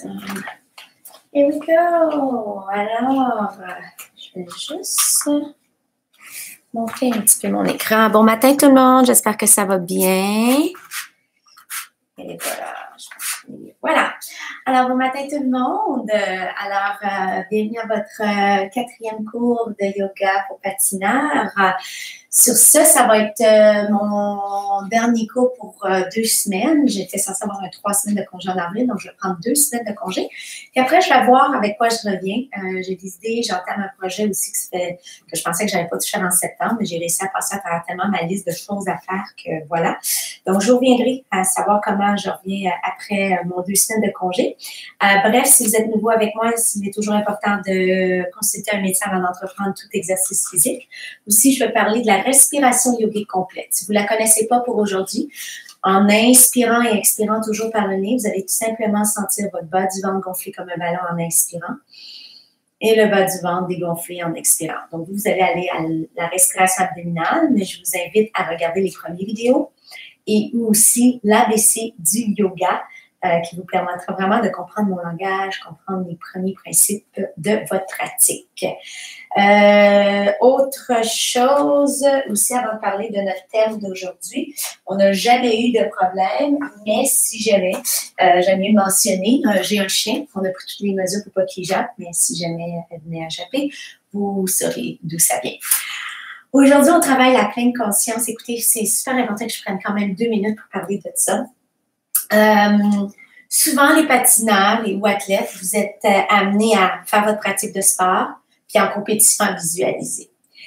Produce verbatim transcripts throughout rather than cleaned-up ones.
Awesome. Here we go. Alors, je vais juste monter un petit peu mon écran. Bon matin tout le monde, j'espère que ça va bien. Et voilà, je pense que voilà. Alors, bon matin tout le monde. Alors, euh, bienvenue à votre euh, quatrième cours de yoga pour patineurs. Euh, sur ce, ça va être euh, mon dernier cours pour euh, deux semaines. J'étais censée avoir un trois semaines de congé en avril, donc je vais prendre deux semaines de congé. Puis après, je vais voir avec quoi je reviens. Euh, j'ai des idées, j'entame un projet aussi que, fait, que je pensais que je n'avais pas touché en septembre, mais j'ai réussi à passer à travers tellement ma liste de choses à faire que voilà. Donc, je reviendrai à savoir comment je reviens après mon deux semaines de congé. Euh, bref, si vous êtes nouveau avec moi, il est toujours important de consulter un médecin avant d'entreprendre tout exercice physique. Aussi, je vais parler de la respiration yogique complète. Si vous ne la connaissez pas pour aujourd'hui, en inspirant et expirant toujours par le nez, vous allez tout simplement sentir votre bas du ventre gonfler comme un ballon en inspirant et le bas du ventre dégonfler en expirant. Donc, vous allez aller à la respiration abdominale, mais je vous invite à regarder les premières vidéos et aussi l'A B C du yoga euh, qui vous permettra vraiment de comprendre mon langage, comprendre les premiers principes de votre pratique. Euh, autre chose, aussi avant de parler de notre thème d'aujourd'hui, on n'a jamais eu de problème, mais si jamais, euh, j'aime mieux mentionner, euh, j'ai un chien, on a pris toutes les mesures pour pas qu'il jappe, mais si jamais elle venait à japper, vous saurez d'où ça vient. Aujourd'hui, on travaille la pleine conscience. Écoutez, c'est super important que je prenne quand même deux minutes pour parler de ça. Euh, souvent, les patineurs et ou athlètes, vous êtes euh, amenés à faire votre pratique de sport, puis en compétition à visualiser.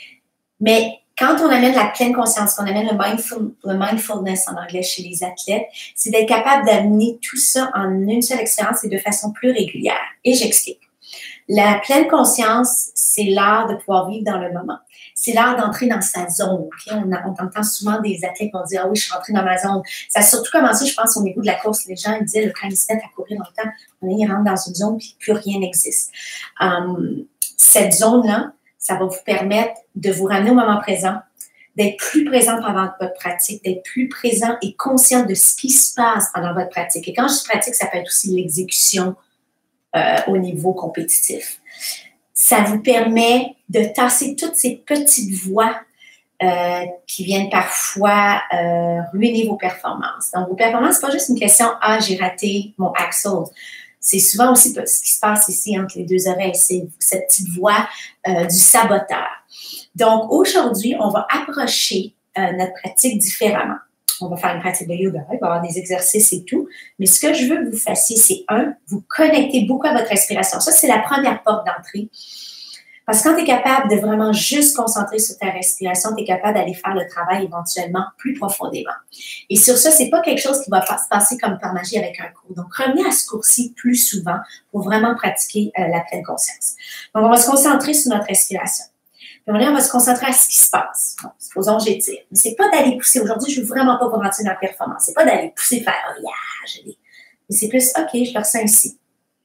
Mais quand on amène la pleine conscience, qu'on amène le, mindful, le mindfulness en anglais chez les athlètes, c'est d'être capable d'amener tout ça en une seule expérience et de façon plus régulière. Et j'explique. La pleine conscience, c'est l'art de pouvoir vivre dans le moment. C'est l'art d'entrer dans sa zone. Okay? On, a, on entend souvent des athlètes qui vont dire « Ah oui, je suis rentrée dans ma zone ». Ça a surtout commencé, je pense, au niveau de la course. Les gens ils disaient, quand ils se mettent à courir longtemps, ils rentrent dans une zone et plus rien n'existe. Um, cette zone-là, ça va vous permettre de vous ramener au moment présent, d'être plus présent pendant votre pratique, d'être plus présent et conscient de ce qui se passe pendant votre pratique. Et quand je dis pratique, ça peut être aussi l'exécution euh, au niveau compétitif. Ça vous permet de tasser toutes ces petites voix euh, qui viennent parfois euh, ruiner vos performances. Donc, vos performances, c'est pas juste une question « Ah, j'ai raté mon axel ». C'est souvent aussi ce qui se passe ici entre les deux oreilles. C'est cette petite voix euh, du saboteur. Donc, aujourd'hui, on va approcher euh, notre pratique différemment. On va faire une pratique de yoga, il va y avoir des exercices et tout. Mais ce que je veux que vous fassiez, c'est un, vous connectez beaucoup à votre respiration. Ça, c'est la première porte d'entrée. Parce que quand tu es capable de vraiment juste concentrer sur ta respiration, tu es capable d'aller faire le travail éventuellement plus profondément. Et sur ça, c'est pas quelque chose qui va se passer comme par magie avec un cours. Donc, revenez à ce cours-ci plus souvent pour vraiment pratiquer euh, la pleine conscience. Donc, on va se concentrer sur notre respiration. Puis on va se concentrer à ce qui se passe. Bon, supposons que j'étire. Mais c'est pas d'aller pousser. Aujourd'hui, je ne veux vraiment pas vous rentrer dans la performance. C'est pas d'aller pousser, faire « Oh, yeah, je l'ai ». Mais c'est plus « OK, je le ressens ici ».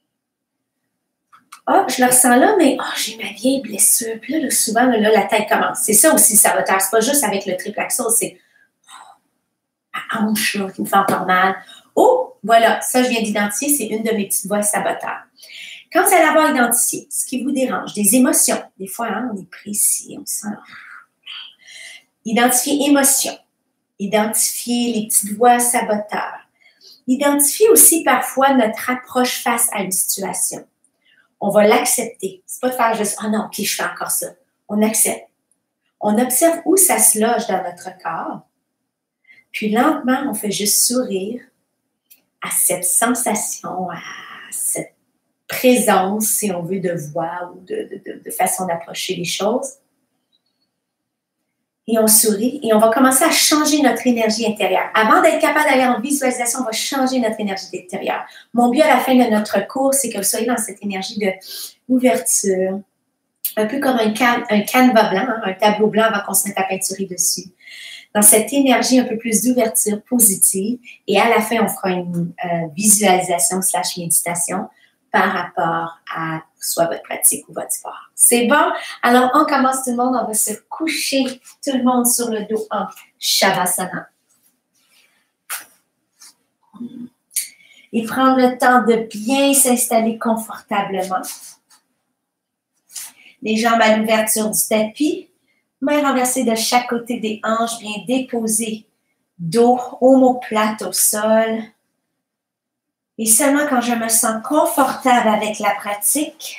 Ah, oh, je le ressens là, mais oh, j'ai ma vieille blessure. Puis là, là souvent, là, là, la tête commence. C'est ça aussi, ça va taire. C'est pas juste avec le triple axel, c'est oh, ma hanche là, qui me fait encore mal. Oh, voilà, ça, je viens d'identifier, c'est une de mes petites voix saboteurs. Quand vous allez avoir identifié ce qui vous dérange, des émotions, des fois, hein, on est pris ici, on sent. Identifier émotions, identifier les petites voix saboteurs. Identifier aussi parfois notre approche face à une situation. On va l'accepter. C'est pas de faire juste « Ah non, ok, je fais encore ça ». On accepte. On observe où ça se loge dans notre corps. Puis lentement, on fait juste sourire à cette sensation, à cette présence, si on veut, de voix ou de, de, de façon d'approcher les choses. Et on sourit et on va commencer à changer notre énergie intérieure. Avant d'être capable d'aller en visualisation, on va changer notre énergie intérieure. Mon but à la fin de notre cours, c'est que vous soyez dans cette énergie d'ouverture, un peu comme un, can, un canevas blanc, hein, un tableau blanc avant qu'on se mette à peinturer dessus. Dans cette énergie un peu plus d'ouverture positive. Et à la fin, on fera une euh, visualisation slash méditation par rapport à soit votre pratique ou votre sport. C'est bon? Alors, on commence tout le monde. On va se coucher tout le monde sur le dos en Shavasana. et prendre le temps de bien s'installer confortablement. Les jambes à l'ouverture du tapis, mains renversées de chaque côté des hanches, bien déposées, dos omoplate au sol. Et seulement quand je me sens confortable avec la pratique,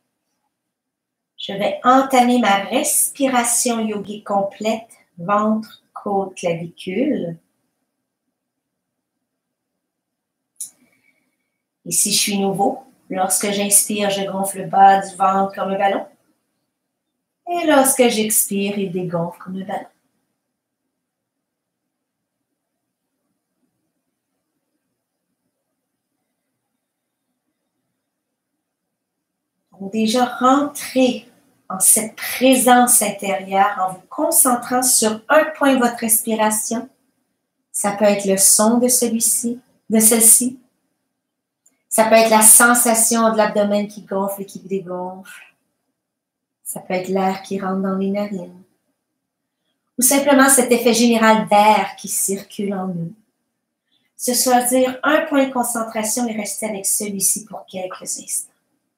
je vais entamer ma respiration yogique complète, ventre, côte, clavicule. Et si je suis nouveau, lorsque j'inspire, je gonfle le bas du ventre comme un ballon. Et lorsque j'expire, il dégonfle comme un ballon. Donc déjà, rentrez en cette présence intérieure en vous concentrant sur un point de votre respiration. Ça peut être le son de celui-ci, de celle-ci. Ça peut être la sensation de l'abdomen qui gonfle et qui dégonfle. Ça peut être l'air qui rentre dans les narines. Ou simplement cet effet général d'air qui circule en nous. Se choisir un point de concentration et rester avec celui-ci pour quelques instants.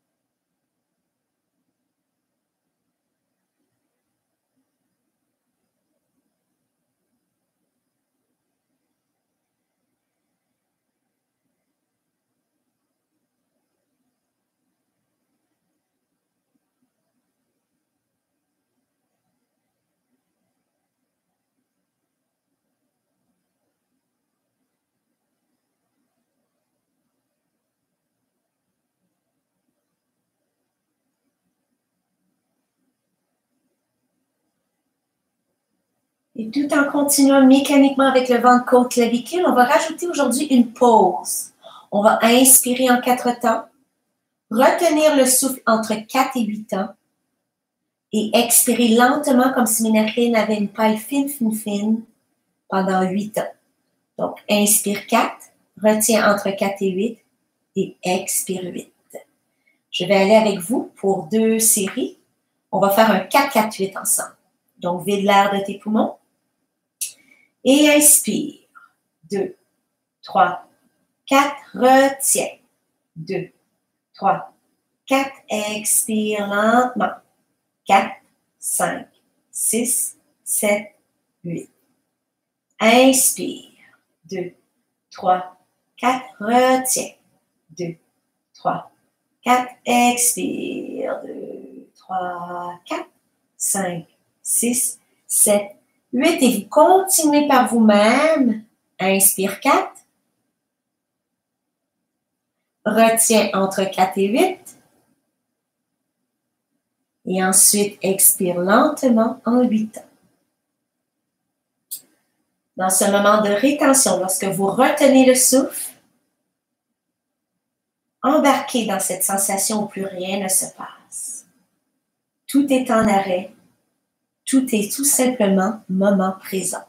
Et tout en continuant mécaniquement avec le ventre, côte, clavicule, on va rajouter aujourd'hui une pause. On va inspirer en quatre temps, retenir le souffle entre quatre et huit temps et expirer lentement comme si mes narines avaient une paille fine, fine, fine pendant huit temps. Donc, inspire quatre, retiens entre quatre et huit et expire huit. Je vais aller avec vous pour deux séries. On va faire un quatre quatre huit ensemble. Donc, vide l'air de tes poumons. Et inspire. deux, trois, quatre. Retiens. deux, trois, quatre. Expire lentement. quatre, cinq, six, sept, huit. Inspire. deux, trois, quatre. Retiens. deux, trois, quatre. Expire. deux, trois, quatre, cinq, six, sept, huit. Et vous continuez par vous-même. Inspire quatre. Retiens entre quatre et huit. Et ensuite, expire lentement en huit temps. Dans ce moment de rétention, lorsque vous retenez le souffle, embarquez dans cette sensation où plus rien ne se passe. Tout est en arrêt. Tout est tout simplement moment présent.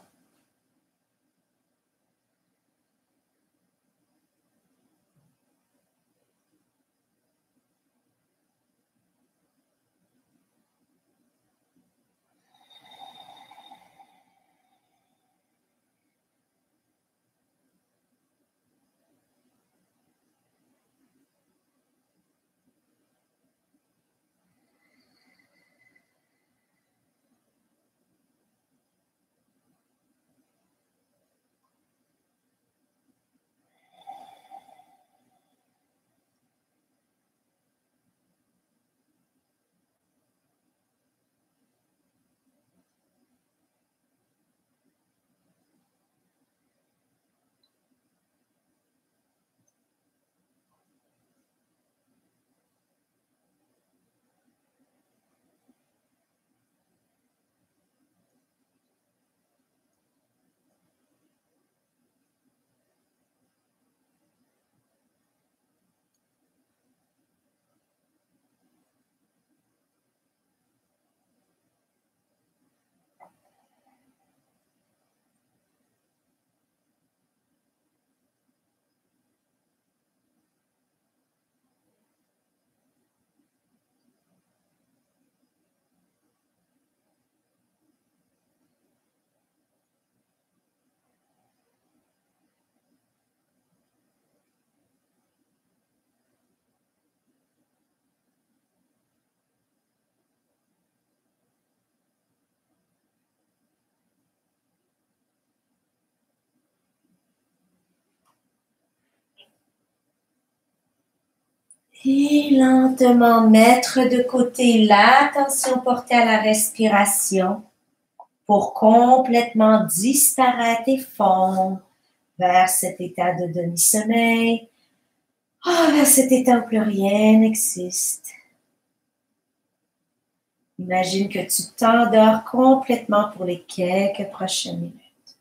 Et lentement mettre de côté l'attention portée à la respiration pour complètement disparaître et fondre vers cet état de demi-sommeil, oh, vers cet état où plus rien n'existe. Imagine que tu t'endors complètement pour les quelques prochaines minutes.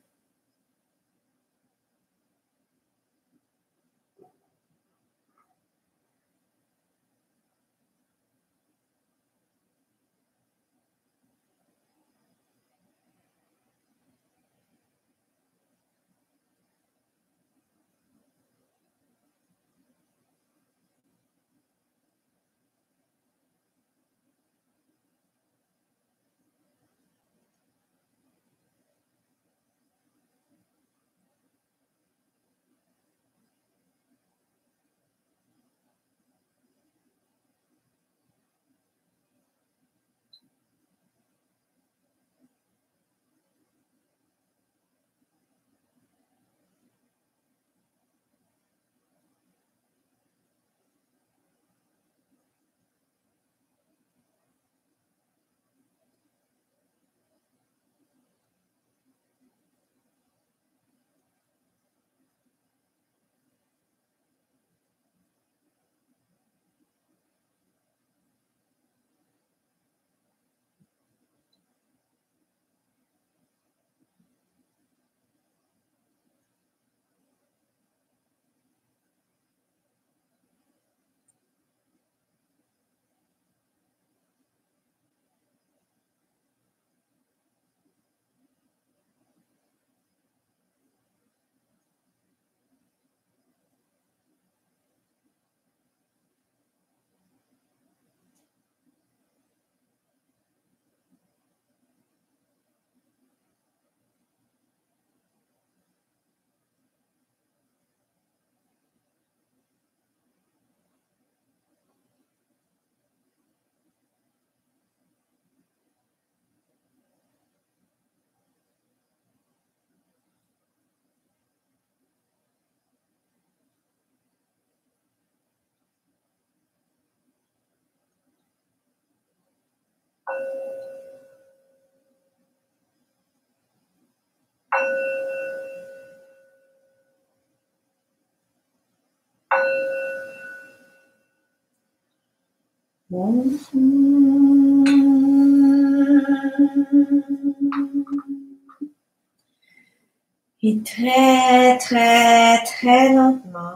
Et très, très, très lentement,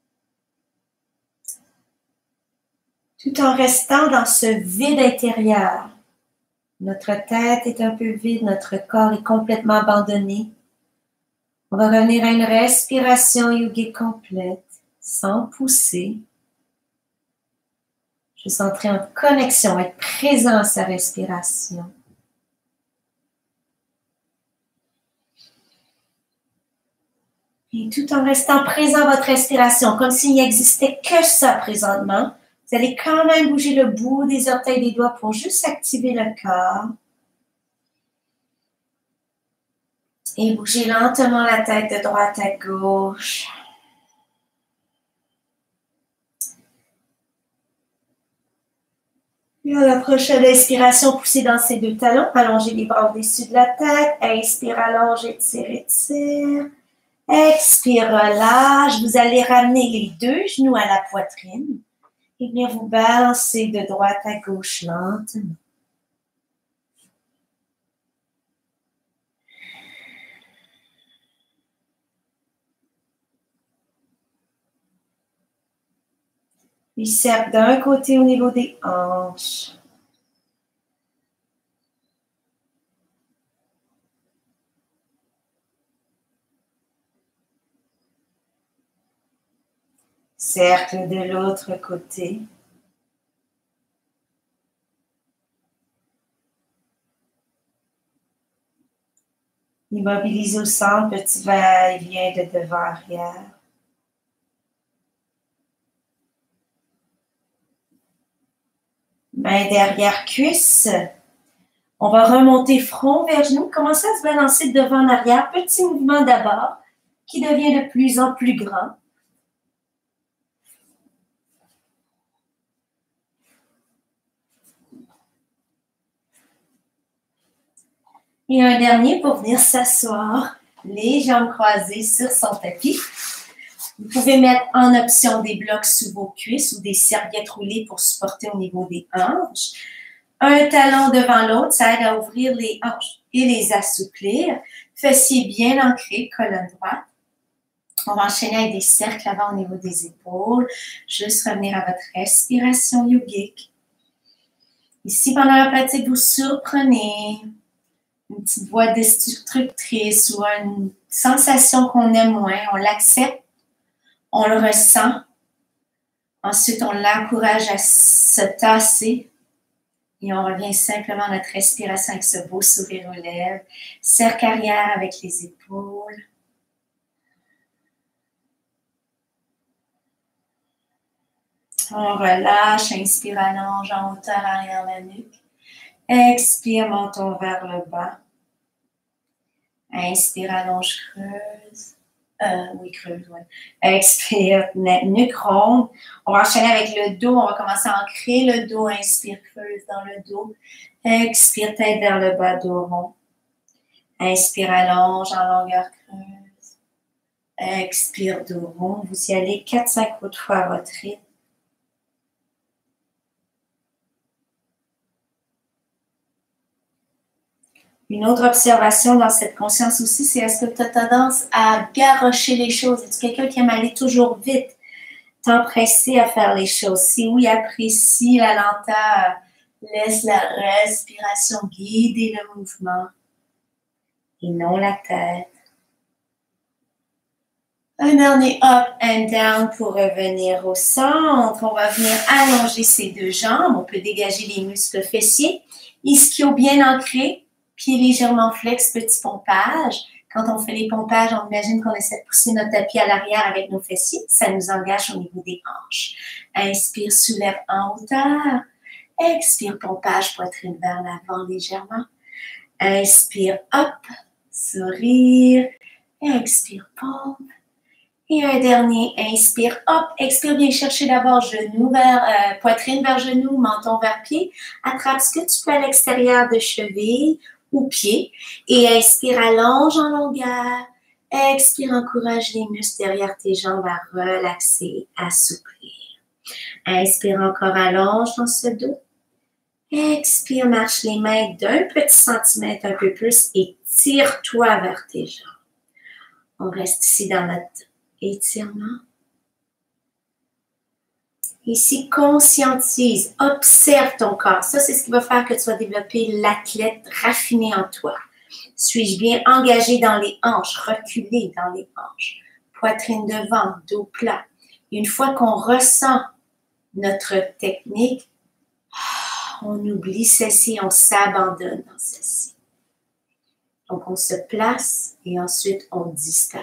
tout en restant dans ce vide intérieur, notre tête est un peu vide, notre corps est complètement abandonné. On va revenir à une respiration yogique complète, sans pousser. Juste entrer en connexion, être présent à sa respiration. Et tout en restant présent à votre respiration, comme s'il n'existait que ça présentement, vous allez quand même bouger le bout des orteils des doigts pour juste activer le corps. Et bouger lentement la tête de droite à gauche. Et à la prochaine inspiration, poussez dans ces deux talons. Allongez les bras au-dessus de la tête. Inspire, allonge, étire, étire. Expire, relâche. Vous allez ramener les deux genoux à la poitrine et venir vous balancer de droite à gauche lentement. Puis cercle d'un côté au niveau des hanches. Cercle de l'autre côté. Immobilisez au centre, petit va-et-vient de devant-arrière. Main derrière cuisse. On va remonter front vers genou. Commencez à se balancer de devant en arrière. Petit mouvement d'abord qui devient de plus en plus grand. Et un dernier pour venir s'asseoir, les jambes croisées sur son tapis. Vous pouvez mettre en option des blocs sous vos cuisses ou des serviettes roulées pour supporter au niveau des hanches. Un talon devant l'autre, ça aide à ouvrir les hanches et les assouplir. Fessiers bien ancrés, colonne droite. On va enchaîner avec des cercles avant au niveau des épaules. Juste revenir à votre respiration yogique. Ici, pendant la pratique, vous surprenez une petite voix destructrice ou une sensation qu'on aime moins. On l'accepte, on le ressent. Ensuite, on l'encourage à se tasser. Et on revient simplement à notre respiration avec ce beau sourire aux lèvres. Cercle arrière avec les épaules. On relâche, inspire, allonge en hauteur arrière la nuque. Expire, menton vers le bas. Inspire, allonge, creuse. Euh, oui, creuse, oui. Expire, nuque ronde. On va enchaîner avec le dos. On va commencer à ancrer le dos. Inspire, creuse dans le dos. Expire, tête vers le bas, dos rond. Inspire, allonge en longueur creuse. Expire, dos rond. Vous y allez quatre cinq autres fois à votre rythme. Une autre observation dans cette conscience aussi, c'est est-ce que tu as tendance à garrocher les choses? Es-tu quelqu'un qui aime aller toujours vite, t'empresser à faire les choses? Si oui, apprécie la lenteur, laisse la respiration guider le mouvement et non la tête. Un dernier up and down pour revenir au centre. On va venir allonger ses deux jambes. On peut dégager les muscles fessiers. Ischio bien ancré. Pieds légèrement flex, petit pompage. Quand on fait les pompages, on imagine qu'on essaie de pousser notre tapis à l'arrière avec nos fessiers. Ça nous engage au niveau des hanches. Inspire, soulève en hauteur. Expire, pompage, poitrine vers l'avant légèrement. Inspire, hop, sourire. Expire, pompe. Et un dernier, inspire, hop, expire, viens chercher d'abord genou vers, euh, poitrine vers genou, menton vers pied. Attrape ce que tu peux à l'extérieur de cheville ou pied. Et inspire, allonge en longueur. Expire, encourage les muscles derrière tes jambes à relaxer, assouplir. Inspire encore, allonge dans ce dos. Expire, marche les mains d'un petit centimètre un peu plus et tire-toi vers tes jambes. On reste ici dans notre étirement. Ici, conscientise, observe ton corps. Ça, c'est ce qui va faire que tu vas développer l'athlète raffiné en toi. Suis-je bien engagé dans les hanches, reculé dans les hanches, poitrine devant, dos plat. Une fois qu'on ressent notre technique, on oublie ceci, on s'abandonne dans ceci. Donc, on se place et ensuite, on disparaît.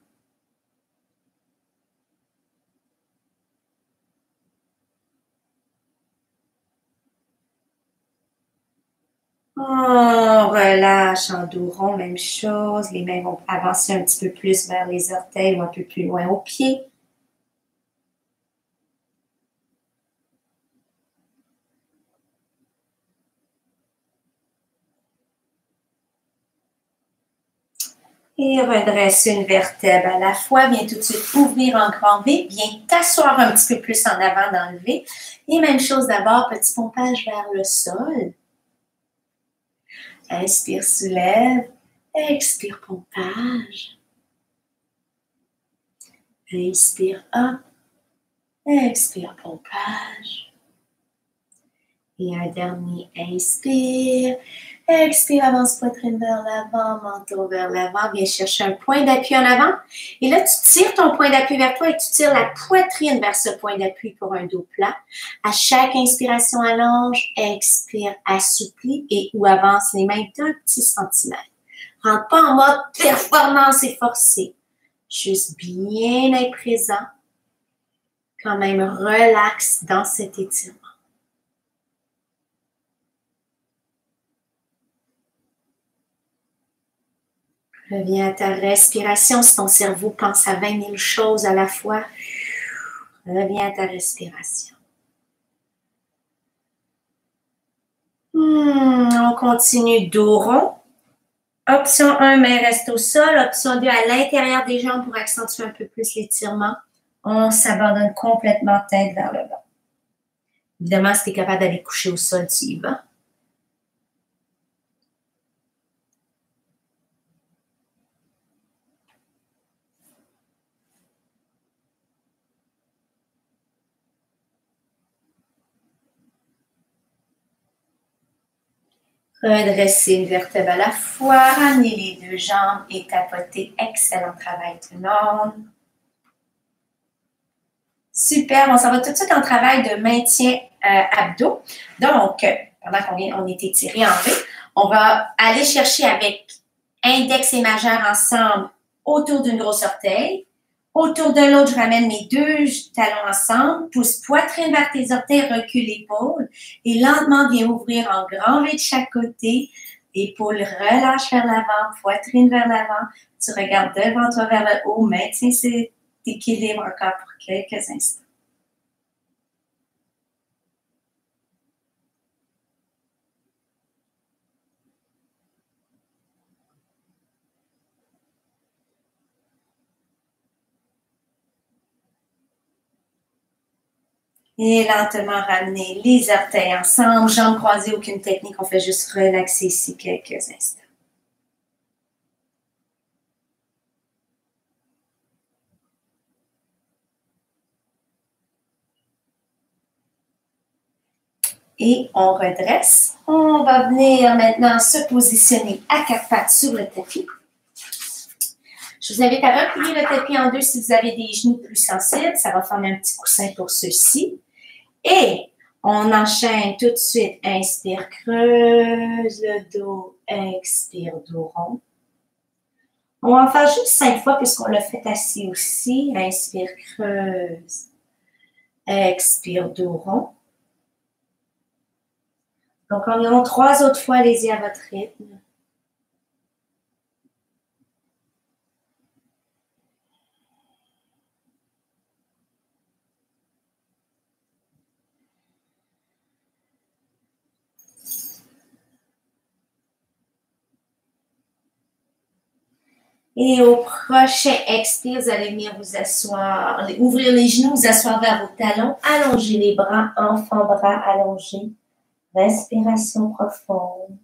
On relâche en dos rond, même chose. Les mains vont avancer un petit peu plus vers les orteils ou un peu plus loin aux pieds. Et redresse une vertèbre à la fois. Viens tout de suite ouvrir en grand V. Viens t'asseoir un petit peu plus en avant dans le V. Et même chose d'abord, petit pompage vers le sol. Inspire, soulève. Expire, pompage. Inspire, hop. Expire, pompage. Et un dernier, inspire. Expire, avance poitrine vers l'avant, menton vers l'avant. Viens chercher un point d'appui en avant. Et là, tu tires ton point d'appui vers toi et tu tires la poitrine vers ce point d'appui pour un dos plat. À chaque inspiration, allonge. Expire, assouplis et ou avance les mains d'un petit centimètre. Rentre pas en mode performance et forcé. Juste bien être présent. Quand même relax dans cet étirement. Reviens à ta respiration. Si ton cerveau pense à vingt mille choses à la fois, reviens à ta respiration. Hmm, on continue dos rond. Option un, main reste au sol. Option deux, à l'intérieur des jambes pour accentuer un peu plus l'étirement. On s'abandonne complètement tête vers le bas. Évidemment, si tu es capable d'aller coucher au sol, tu y vas. Redressez une vertèbre à la fois, ramenez les deux jambes et tapotez. Excellent travail tout le monde. Super, on s'en va tout de suite en travail de maintien euh, abdos. Donc, pendant qu'on on est étiré en V, on va aller chercher avec index et majeur ensemble autour d'une grosse orteil. Autour de l'autre, je ramène mes deux talons ensemble, pousse poitrine vers tes orteils, recule l'épaule et lentement viens ouvrir en grand V de chaque côté. Épaule relâche vers l'avant, poitrine vers l'avant. Tu regardes devant toi vers le haut, maintiens cet équilibre encore pour quelques instants. Et lentement ramener les orteils ensemble, jambes croisées, aucune technique, on fait juste relaxer ici quelques instants. Et on redresse. On va venir maintenant se positionner à quatre pattes sur le tapis. Je vous invite à replier le tapis en deux si vous avez des genoux plus sensibles. Ça va former un petit coussin pour ceux-ci. Et on enchaîne tout de suite. Inspire, creuse le dos. Expire, dos rond. On va en faire juste cinq fois puisqu'on l'a fait assis aussi. Inspire, creuse. Expire, dos rond. Donc, environ trois autres fois, allez-y à votre rythme. Et au prochain expire, vous allez venir vous asseoir, ouvrir les genoux, vous asseoir vers vos talons, allonger les bras, enfant bras allongés. Respiration profonde.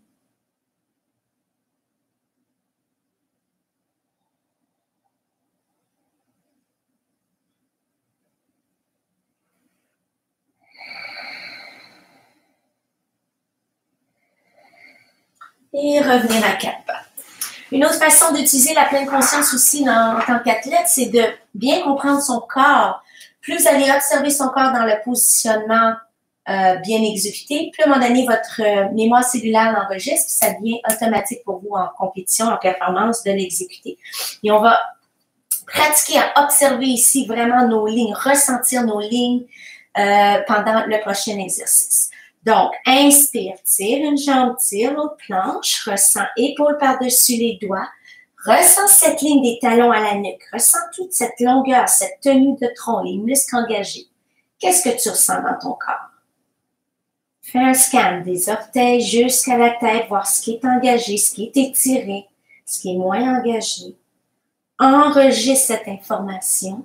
Et revenir à quatre pattes. Une autre façon d'utiliser la pleine conscience aussi dans, en tant qu'athlète, c'est de bien comprendre son corps. Plus vous allez observer son corps dans le positionnement euh, bien exécuté, plus à un moment donné, votre euh, mémoire cellulaire l'enregistre, ça devient automatique pour vous en compétition, en performance, de l'exécuter. Et on va pratiquer à observer ici vraiment nos lignes, ressentir nos lignes euh, pendant le prochain exercice. Donc, inspire, tire une jambe, tire l'autre planche, ressens épaule par-dessus les doigts, ressens cette ligne des talons à la nuque, ressens toute cette longueur, cette tenue de tronc, les muscles engagés. Qu'est-ce que tu ressens dans ton corps? Fais un scan des orteils jusqu'à la tête, voir ce qui est engagé, ce qui est étiré, ce qui est moins engagé. Enregistre cette information.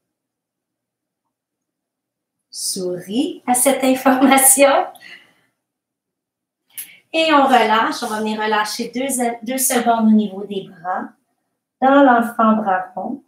Souris à cette information. Et on relâche. On va venir relâcher deux, deux secondes au niveau des bras. Dans l'enfant bras rond.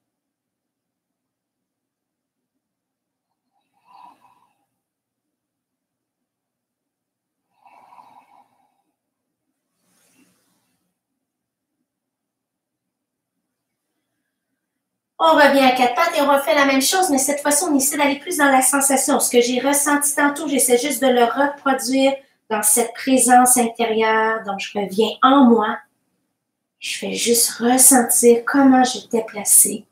On revient à quatre pattes et on refait la même chose, mais cette fois-ci, on essaie d'aller plus dans la sensation. Ce que j'ai ressenti tantôt, j'essaie juste de le reproduire dans cette présence intérieure. Donc, je reviens en moi. Je fais juste ressentir comment j'étais placée.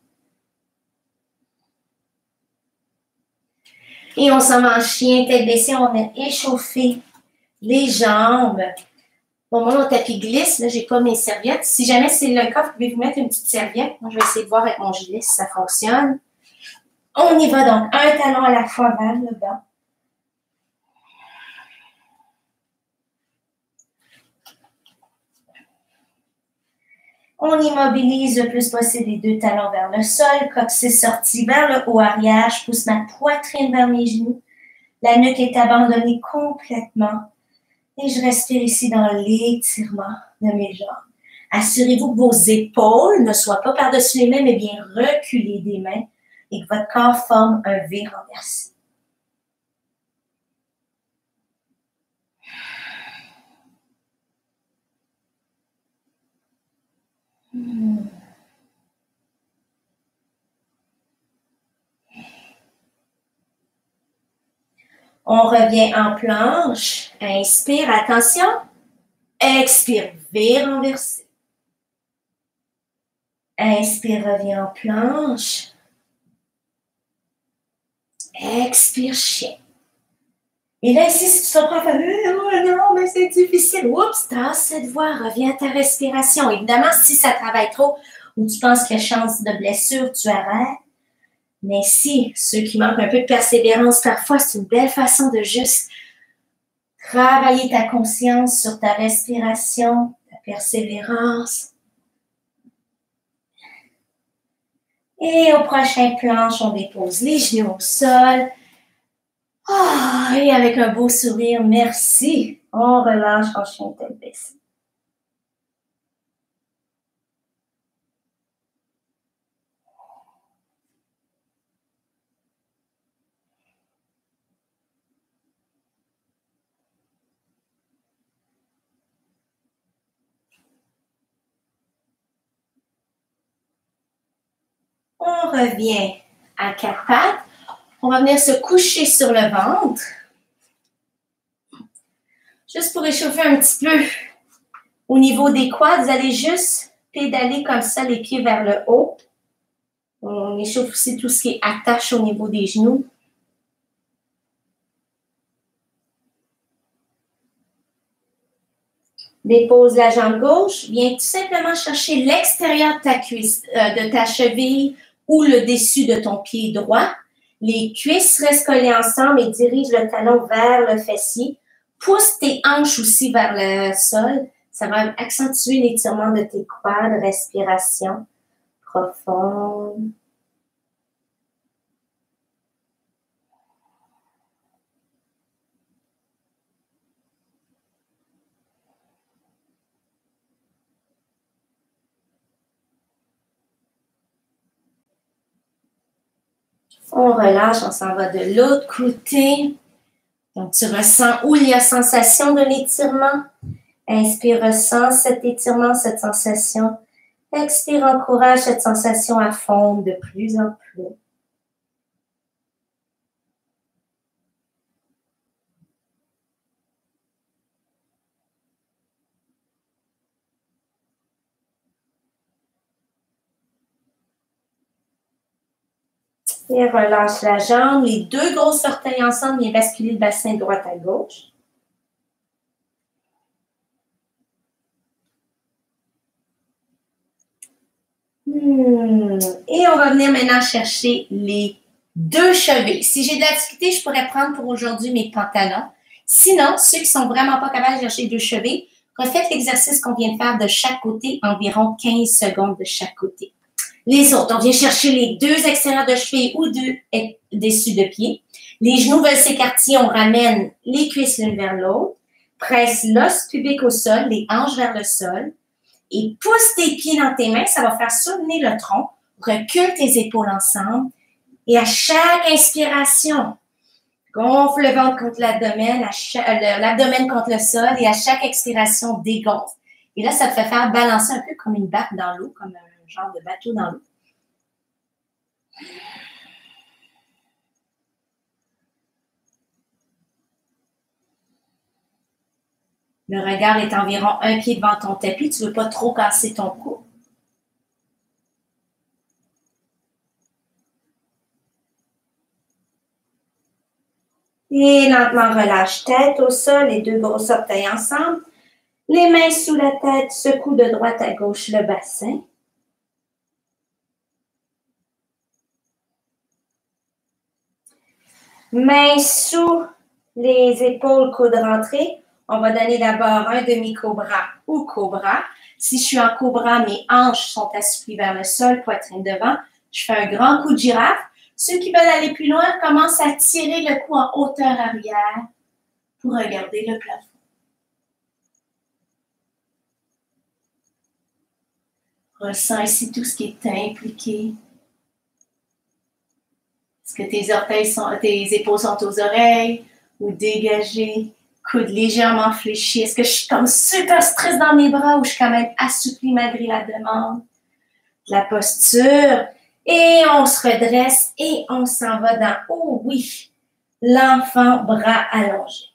Et on s'en va en chien, tête baissée, on a échauffé les jambes. Bon, moi, mon tapis glisse, là, j'ai pas mes serviettes. Si jamais c'est le cas, vous pouvez vous mettre une petite serviette. Moi, je vais essayer de voir avec mon gilet si ça fonctionne. On y va donc, un talon à la fois vers le bas. On immobilise le plus possible les deux talons vers le sol, coccyx sorti vers le haut arrière, je pousse ma poitrine vers mes genoux. La nuque est abandonnée complètement. Et je respire ici dans l'étirement de mes jambes. Assurez-vous que vos épaules ne soient pas par-dessus les mains, mais bien reculées des mains et que votre corps forme un V renversé. Hmm. On revient en planche. Inspire, attention. Expire, V renversé. Inspire, reviens en planche. Expire, chien. Et là, ici, si tu te prends, oh non, mais c'est difficile. Oups, dans cette voie, reviens à ta respiration. Évidemment, si ça travaille trop ou tu penses qu'il y a chance de blessure, tu arrêtes. Mais si, ceux qui manquent un peu de persévérance, parfois, c'est une belle façon de juste travailler ta conscience sur ta respiration, ta persévérance. Et au prochain planche, on dépose les genoux au sol. Oh, et avec un beau sourire, merci. On relâche en chien tête baissée. On revient à quatre pattes. On va venir se coucher sur le ventre. Juste pour réchauffer un petit peu au niveau des quads, vous allez juste pédaler comme ça, les pieds vers le haut. On échauffe aussi tout ce qui est attache au niveau des genoux. Dépose la jambe gauche. Viens tout simplement chercher l'extérieur de ta cuisse, euh, de ta cheville ou le dessus de ton pied droit. Les cuisses restent collées ensemble et dirige le talon vers le fessier. Pousse tes hanches aussi vers le sol. Ça va accentuer l'étirement de tes quads. Respiration profonde. On relâche, on s'en va de l'autre côté. Donc, tu ressens où il y a sensation de l'étirement. Inspire, ressens cet étirement, cette sensation. Expire, encourage cette sensation à fondre de plus en plus. Et relâche la jambe. Les deux grosses orteils ensemble, viens basculer le bassin droite à gauche. Hmm. Et on va venir maintenant chercher les deux chevilles. Si j'ai de la difficulté, je pourrais prendre pour aujourd'hui mes pantalons. Sinon, ceux qui sont vraiment pas capables de chercher deux chevilles, refaites l'exercice qu'on vient de faire de chaque côté, environ quinze secondes de chaque côté. Les autres, on vient chercher les deux extérieurs de cheville ou deux dessus de pied. Les genoux veulent s'écarter, on ramène les cuisses l'une vers l'autre. Presse l'os pubique au sol, les hanches vers le sol. Et pousse tes pieds dans tes mains, ça va faire soulever le tronc. Recule tes épaules ensemble. Et à chaque inspiration, gonfle le ventre contre l'abdomen, l'abdomen contre le sol. Et à chaque expiration, dégonfle. Et là, ça te fait faire balancer un peu comme une barque dans l'eau, comme un genre de bateau dans l'eau. Le regard est environ un pied devant ton tapis. Tu ne veux pas trop casser ton cou. Et lentement, relâche tête au sol, les deux gros orteils ensemble. Les mains sous la tête, secoue de droite à gauche le bassin. Mains sous les épaules, coudes rentrés. On va donner d'abord un demi-cobra ou cobra. Si je suis en cobra, mes hanches sont assouplies vers le sol, poitrine devant. Je fais un grand coup de girafe. Ceux qui veulent aller plus loin commencent à tirer le cou en hauteur arrière pour regarder le plafond. Ressens ici tout ce qui est impliqué. Est-ce que tes orteils sont, tes épaules sont aux oreilles ou dégagées? Coude légèrement fléchi. Est-ce que je suis comme super stress dans mes bras ou je suis quand même assouplie malgré la demande? La posture. Et on se redresse et on s'en va dans, oh oui, l'enfant bras allongés.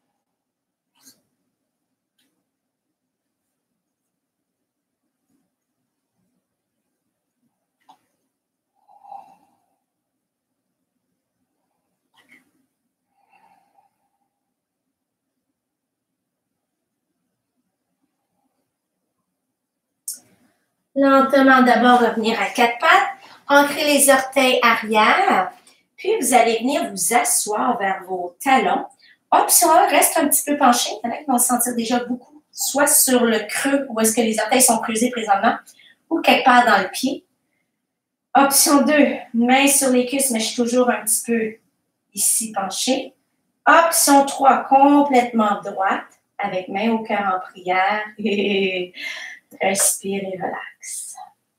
Lentement, d'abord, revenir à quatre pattes. Ancrez les orteils arrière. Puis, vous allez venir vous asseoir vers vos talons. Option un, reste un petit peu penché. Il y en a qui vont se sentir déjà beaucoup, soit sur le creux, où est-ce que les orteils sont creusés présentement, ou quelque part dans le pied. Option deux, main sur les cuisses, mais je suis toujours un petit peu ici penchée. Option trois, complètement droite, avec main au cœur en prière. Et respire et relax.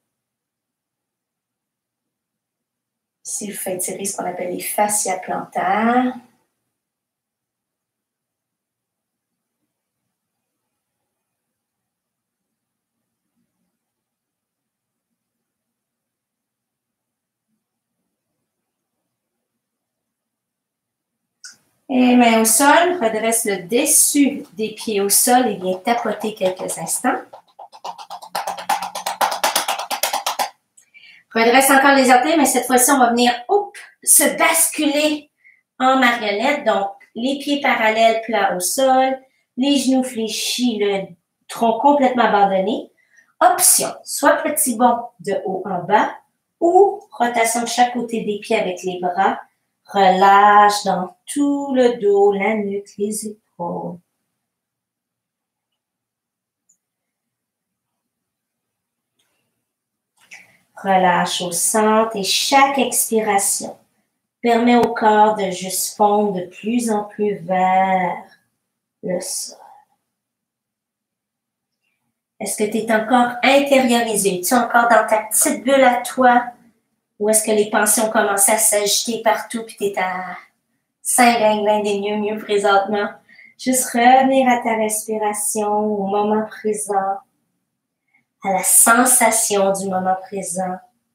Ici, je fais étirer ce qu'on appelle les fascias plantaires. Et main au sol, redresse le dessus des pieds au sol et viens tapoter quelques instants. Redresse encore les orteils, mais cette fois-ci, on va venir hop, se basculer en marionnette. Donc, les pieds parallèles plats au sol, les genoux fléchis, le tronc complètement abandonné. Option, soit petit bond de haut en bas ou rotation de chaque côté des pieds avec les bras. Relâche dans tout le dos, la nuque, les épaules. Relâche au centre et chaque expiration permet au corps de juste fondre de plus en plus vers le sol. Est-ce que tu es encore intériorisé? Es-tu encore dans ta petite bulle à toi? Ou est-ce que les pensées ont commencé à s'agiter partout puis tu es à Saint-Glinglin des mieux mieux présentement? Juste revenir à ta respiration, au moment présent, à la sensation du moment présent.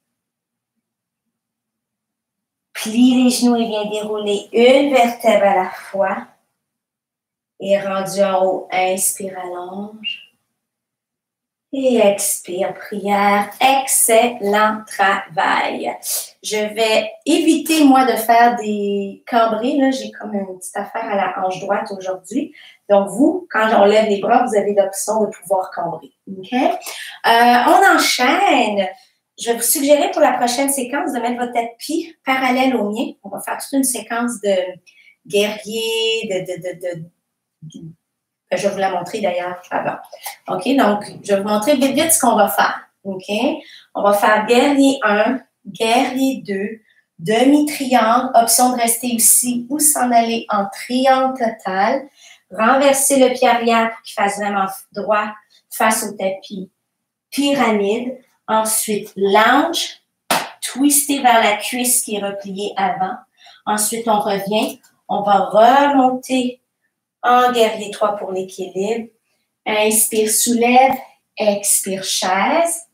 Plie les genoux et viens dérouler une vertèbre à la fois. Et rendu en haut, inspire, allonge. Et expire, prière. Excellent travail. Je vais éviter, moi, de faire des cambrés. Là, j'ai comme une petite affaire à la hanche droite aujourd'hui. Donc, vous, quand on lève les bras, vous avez l'option de pouvoir cambrer. OK? Euh, on enchaîne. Je vais vous suggérer pour la prochaine séquence de mettre votre tapis parallèle au mien. On va faire toute une séquence de guerrier, de... de, de, de, de je vais vous la montrer d'ailleurs avant. OK? Donc, je vais vous montrer vite, vite ce qu'on va faire. OK? On va faire guerrier un, guerrier deux, demi-triangle, option de rester ici ou s'en aller en triangle total. Renverser le pied arrière pour qu'il fasse vraiment droit face au tapis. Pyramide. Ensuite, lounge. Twister vers la cuisse qui est repliée avant. Ensuite, on revient. On va remonter en guerrier trois pour l'équilibre. Inspire, soulève. Expire, chaise.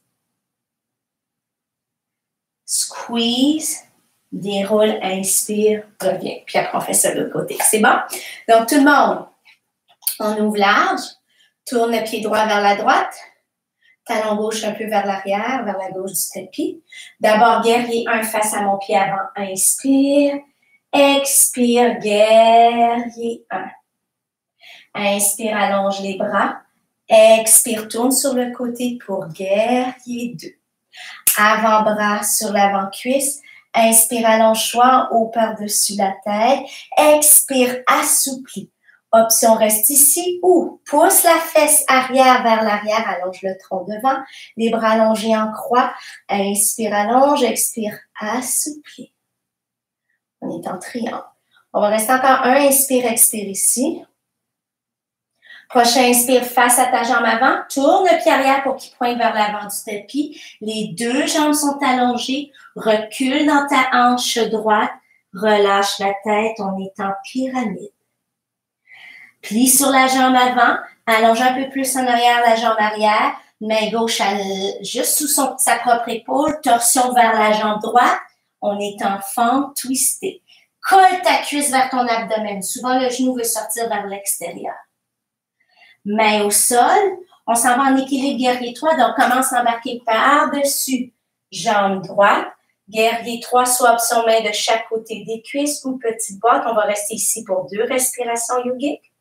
Squeeze. Déroule, inspire, revient. Puis après, on fait ça de l'autre côté. C'est bon? Donc, tout le monde, on ouvre large. Tourne le pied droit vers la droite. Talon gauche un peu vers l'arrière, vers la gauche du tapis. D'abord, guerrier un face à mon pied avant. Inspire. Expire, guerrier un. Inspire, allonge les bras. Expire, tourne sur le côté pour guerrier deux. Avant-bras sur l'avant-cuisse. Inspire, allonge-toi en haut par-dessus la tête. Expire, assouplis. Option reste ici ou pousse la fesse arrière vers l'arrière, allonge le tronc devant, les bras allongés en croix. Inspire, allonge, expire, assouplis. On est en triangle. On va rester encore un, inspire, expire ici. Prochain inspire, face à ta jambe avant, tourne le pied arrière pour qu'il pointe vers l'avant du tapis. Les deux jambes sont allongées, recule dans ta hanche droite, relâche la tête, on est en pyramide. Plie sur la jambe avant, allonge un peu plus en arrière la jambe arrière, main gauche à, juste sous son, sa propre épaule, torsion vers la jambe droite, on est en fente twistée. Colle ta cuisse vers ton abdomen, souvent le genou veut sortir vers l'extérieur. Main au sol, on s'en va en équilibre guerrier trois, donc commence à embarquer par-dessus jambe droite. Guerrier trois, soit option main de chaque côté des cuisses ou petite boîte. On va rester ici pour deux respirations yogiques.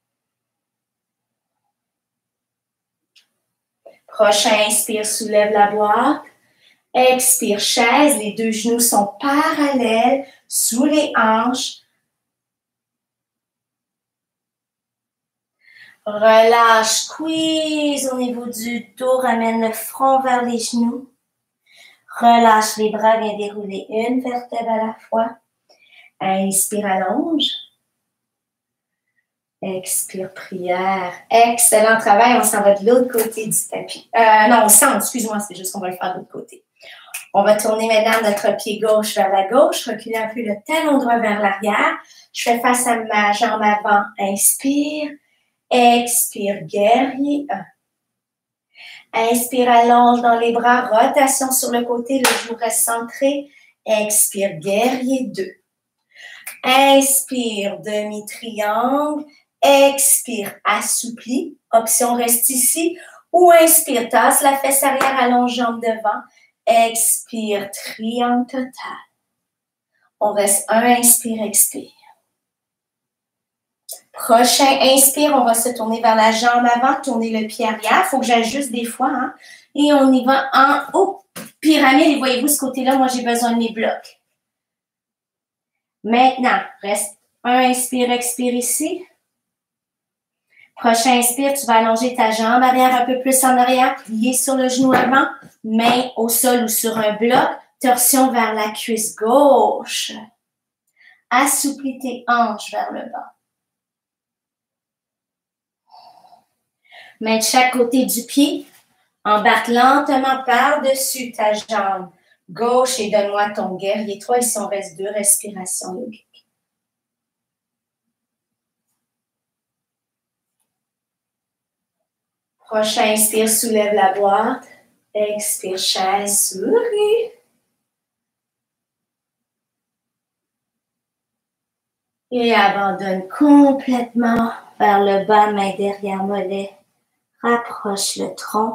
Prochain, inspire, soulève la boîte. Expire, chaise, les deux genoux sont parallèles sous les hanches. Relâche, squeeze au niveau du dos, ramène le front vers les genoux. Relâche les bras, viens dérouler une vertèbre à la fois. Inspire, allonge. Expire, prière. Excellent travail, on s'en va de l'autre côté du tapis. Euh, non, au centre, excuse-moi, c'est juste qu'on va le faire de l'autre côté. On va tourner maintenant notre pied gauche vers la gauche, reculer un peu le talon droit vers l'arrière. Je fais face à ma jambe avant, inspire. Expire, guerrier un. Inspire, allonge dans les bras, rotation sur le côté, le genou reste centré. Expire, guerrier deux. Inspire, demi-triangle. Expire, assoupli. Option reste ici. Ou inspire, tasse la fesse arrière, allonge jambe devant. Expire, triangle total. On reste un, inspire, expire. Prochain, inspire, on va se tourner vers la jambe avant, tourner le pied arrière. Il faut que j'ajuste des fois. Hein? Et on y va en haut, pyramide. Et voyez-vous, ce côté-là, moi, j'ai besoin de mes blocs. Maintenant, reste un, inspire, expire ici. Prochain, inspire, tu vas allonger ta jambe arrière un peu plus en arrière, plier sur le genou avant, main au sol ou sur un bloc, torsion vers la cuisse gauche. Assouplis tes hanches vers le bas. Main de chaque côté du pied, embarque lentement par-dessus ta jambe gauche et donne-moi ton guerrier trois. Ici, on reste deux respirations yogiques. Prochain, inspire, soulève la boîte. Expire, chaise, souris. Et abandonne complètement vers le bas, main derrière mollet. Rapproche le tronc.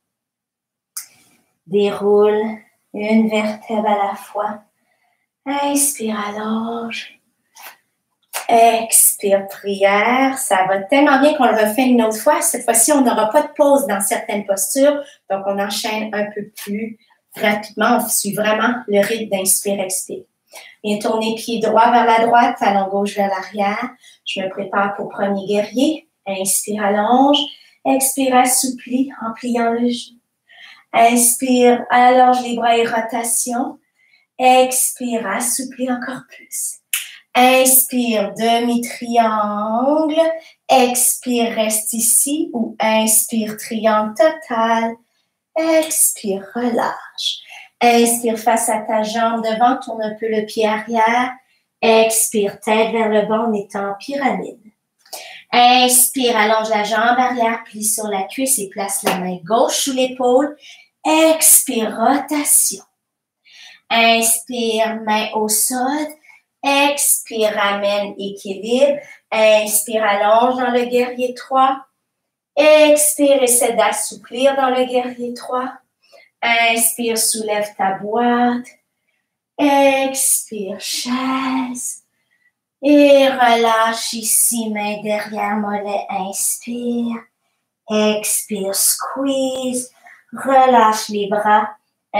Déroule une vertèbre à la fois. Inspire, allonge. Expire, prière. Ça va tellement bien qu'on le refait une autre fois. Cette fois-ci, on n'aura pas de pause dans certaines postures. Donc, on enchaîne un peu plus rapidement. On suit vraiment le rythme d'inspire, expire. Viens tourner pied droit vers la droite, talon gauche vers l'arrière. Je me prépare pour premier guerrier. Inspire, allonge. Expire, assoupli en pliant le genou. Inspire, allonge les bras et rotation. Expire, assoupli encore plus. Inspire, demi-triangle. Expire, reste ici. Ou inspire, triangle total. Expire, relâche. Inspire, face à ta jambe devant, tourne un peu le pied arrière. Expire, tête vers le bas, on est en pyramide. Inspire, allonge la jambe arrière, plie sur la cuisse et place la main gauche sous l'épaule. Expire, rotation. Inspire, main au sol. Expire, ramène, équilibre. Inspire, allonge dans le guerrier trois. Expire, essaie d'assouplir dans le guerrier trois. Inspire, soulève ta boîte. Expire, chaise. Et relâche ici, main derrière mollet. Inspire. Expire, squeeze. Relâche les bras.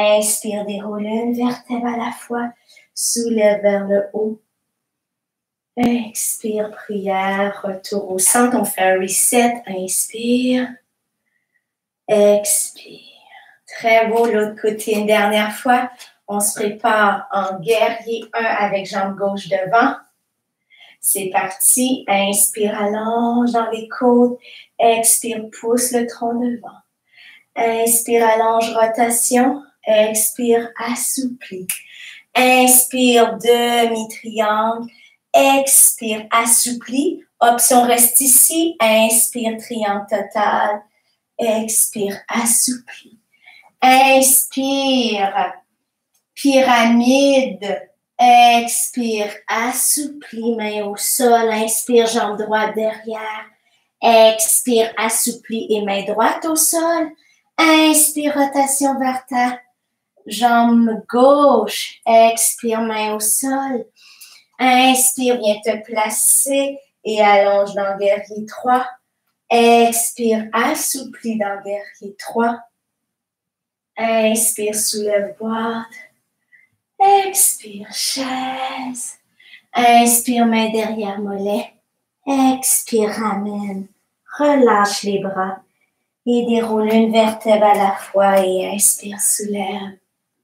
Inspire, déroule une vertèbre à la fois. Soulève vers le haut. Expire, prière, retour au centre. On fait un reset. Inspire. Expire. Très beau, l'autre côté. Une dernière fois. On se prépare en guerrier un avec jambe gauche devant. C'est parti. Inspire, allonge dans les côtes. Expire, pousse le tronc devant. Inspire, allonge, rotation. Expire, assoupli. Inspire, demi-triangle. Expire, assoupli. Option reste ici. Inspire, triangle total. Expire, assoupli. Inspire, pyramide. Expire, assoupli, main au sol. Inspire, jambe droite derrière. Expire, assoupli et main droite au sol. Inspire, rotation vers ta jambe gauche. Expire, main au sol. Inspire, viens te placer et allonge dans guerrier trois. Expire, assoupli dans guerrier trois. Inspire, soulève boîte. Expire, chaise. Inspire, main derrière mollet. Expire, ramène. Relâche les bras et déroule une vertèbre à la fois et inspire, soulève.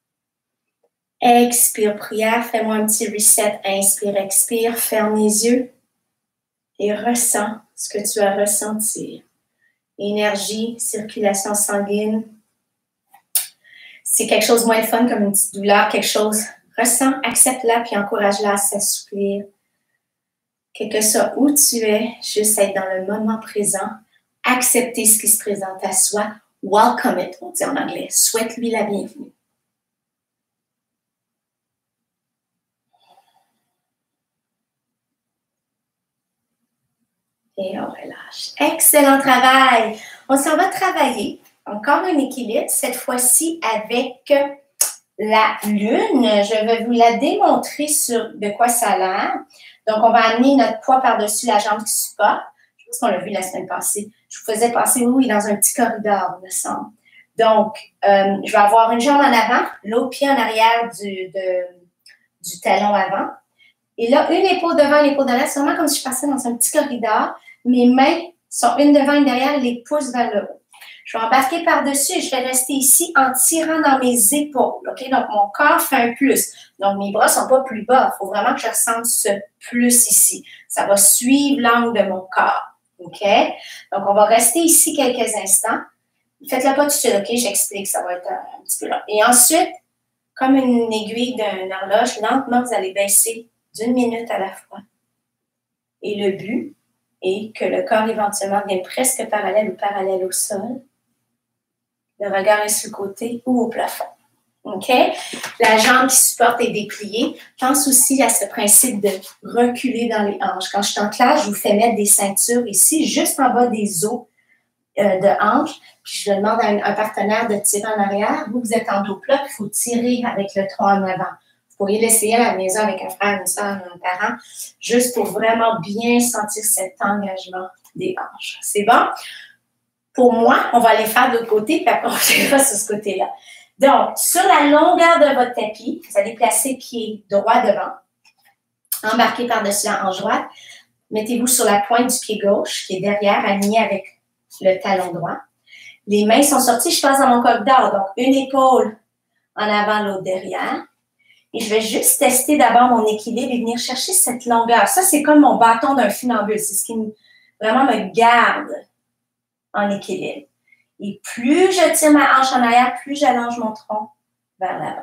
Expire, prière. Fais-moi un petit reset. Inspire, expire. Ferme les yeux et ressens ce que tu as ressenti. Énergie, circulation sanguine. C'est quelque chose de moins fun comme une petite douleur, quelque chose. Ressens, accepte-la puis encourage-la à s'assouplir. Quel que soit où tu es, juste être dans le moment présent, accepter ce qui se présente à soi, welcome it, on dit en anglais, souhaite-lui la bienvenue. Et on relâche. Excellent travail! On s'en va travailler. Encore un équilibre, cette fois-ci avec la lune. Je vais vous la démontrer sur de quoi ça a l'air. Donc, on va amener notre poids par-dessus la jambe qui supporte. Je pense qu'on l'a vu la semaine passée. Je vous faisais passer, oui, dans un petit corridor, il me semble. Donc, euh, je vais avoir une jambe en avant, l'autre pied en arrière du, de, du talon avant. Et là, une épaule devant, une épaule derrière. C'est vraiment comme si je passais dans un petit corridor. Mes mains sont une devant, une derrière, et les pouces vers le haut. Je vais embarquer par-dessus et je vais rester ici en tirant dans mes épaules. OK? Donc, mon corps fait un plus. Donc, mes bras ne sont pas plus bas. Il faut vraiment que je ressente ce plus ici. Ça va suivre l'angle de mon corps. OK? Donc, on va rester ici quelques instants. Faites-le pas tout de suite, OK? J'explique, ça va être un, un petit peu long. Et ensuite, comme une aiguille d'une horloge, lentement, vous allez baisser d'une minute à la fois. Et le but est que le corps éventuellement vienne presque parallèle ou parallèle au sol. Le regard est sur le côté ou au plafond. OK? La jambe qui supporte est dépliée. Pense aussi à ce principe de reculer dans les hanches. Quand je suis en classe, je vous fais mettre des ceintures ici, juste en bas des os euh, de hanches. Puis je demande à un, un partenaire de tirer en arrière. Vous, vous êtes en dos plat, il faut tirer avec le tronc en avant. Vous pourriez l'essayer à la maison avec un frère, une soeur, un parent, juste pour vraiment bien sentir cet engagement des hanches. C'est bon? Pour moi, on va aller faire de l'autre côté, puis après, on verra sur ce côté-là. Donc, sur la longueur de votre tapis, vous allez placer pied droit devant, embarquez par-dessus la hanche droite, mettez-vous sur la pointe du pied gauche, qui est derrière, aligné avec le talon droit. Les mains sont sorties, je passe dans mon corridor, donc une épaule en avant, l'autre derrière. Et je vais juste tester d'abord mon équilibre et venir chercher cette longueur. Ça, c'est comme mon bâton d'un funambule. C'est ce qui me, vraiment me garde en équilibre. Et plus je tire ma hanche en arrière, plus j'allonge mon tronc vers l'avant.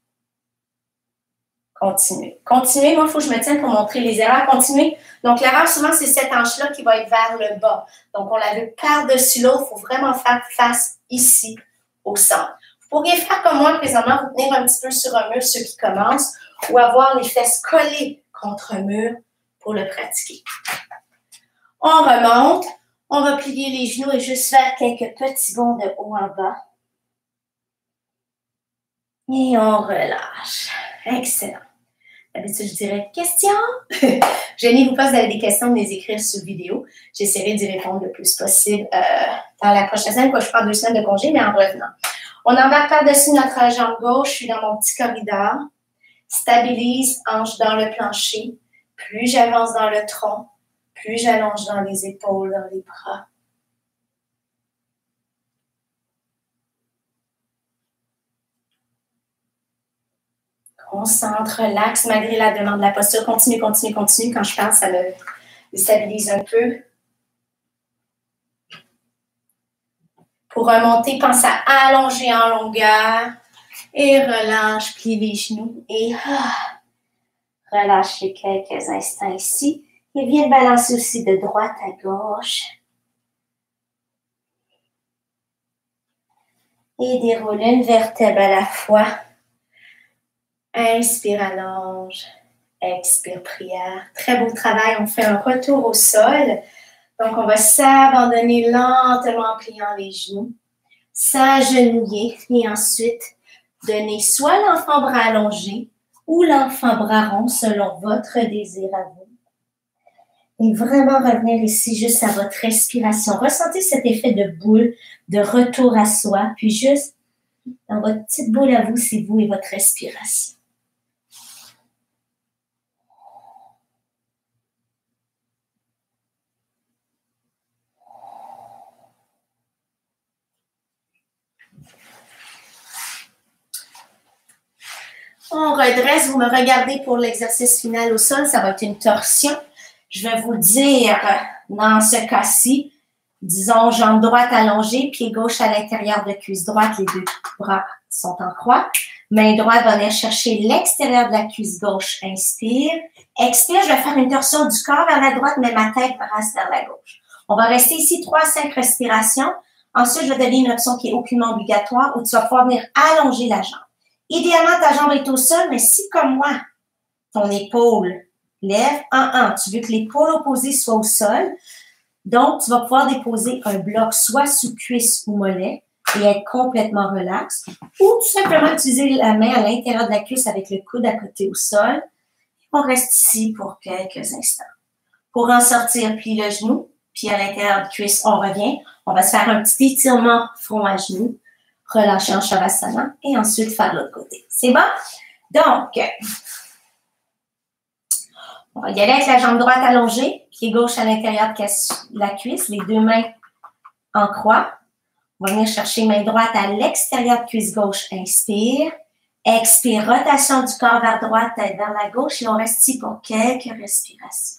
Continuez. Continuez. Moi, il faut que je me tienne pour montrer les erreurs. Continuez. Donc, l'erreur, souvent, c'est cette hanche-là qui va être vers le bas. Donc, on la veut par-dessus l'autre. Il faut vraiment faire face ici, au centre. Vous pourriez faire comme moi, présentement, vous tenir un petit peu sur un mur, ceux qui commencent, ou avoir les fesses collées contre un mur pour le pratiquer. On remonte. On va plier les genoux et juste faire quelques petits bonds de haut en bas. Et on relâche. Excellent. D'habitude, je dirais question. Gênez-vous pas, vous avez des questions, de les écrire sous vidéo. J'essaierai d'y répondre le plus possible euh, dans la prochaine semaine. Quoi, je prends deux semaines de congé, mais en revenant. On embarque par-dessus notre jambe gauche. Je suis dans mon petit corridor. Stabilise, hanche dans le plancher. Plus j'avance dans le tronc, plus j'allonge dans les épaules, dans les bras. Concentre, relaxe malgré la demande de la posture. Continue, continue, continue. Quand je parle, ça me déstabilise un peu. Pour remonter, pense à allonger en longueur. Et relâche, plie les genoux. Et ah, relâche les quelques instants ici. Et viens balancer aussi de droite à gauche. Et déroule une vertèbre à la fois. Inspire, allonge. Expire, prière. Très beau travail. On fait un retour au sol. Donc, on va s'abandonner lentement en pliant les genoux. S'agenouiller. Et ensuite, donner soit l'enfant bras allongé ou l'enfant bras rond selon votre désir à vous. Et vraiment revenir ici juste à votre respiration. Ressentez cet effet de boule, de retour à soi. Puis juste, dans votre petite boule à vous, c'est vous et votre respiration. On redresse, vous me regardez pour l'exercice final au sol, ça va être une torsion. Je vais vous le dire, dans ce cas-ci, disons jambe droite allongée, pied gauche à l'intérieur de cuisse droite, les deux bras sont en croix. Main droite va venir chercher l'extérieur de la cuisse gauche, inspire. Expire, je vais faire une torsion du corps vers la droite, mais ma tête reste vers la gauche. On va rester ici trois à cinq respirations. Ensuite, je vais donner une option qui est aucunement obligatoire, où tu vas pouvoir venir allonger la jambe. Idéalement, ta jambe est au sol, mais si, comme moi, ton épaule lève, un, un, tu veux que l'épaule opposée soit au sol, donc tu vas pouvoir déposer un bloc soit sous cuisse ou mollet et être complètement relax, ou tout simplement utiliser la main à l'intérieur de la cuisse avec le coude à côté au sol. On reste ici pour quelques instants. Pour en sortir, plie le genou, puis à l'intérieur de cuisse, on revient. On va se faire un petit étirement front à genoux. Relâcher en Shavasana et ensuite faire l'autre côté. C'est bon? Donc, on va y aller avec la jambe droite allongée, pied gauche à l'intérieur de la cuisse, les deux mains en croix. On va venir chercher main droite à l'extérieur de cuisse gauche, inspire. Expire, rotation du corps vers droite, tête vers la gauche et on reste ici pour quelques respirations.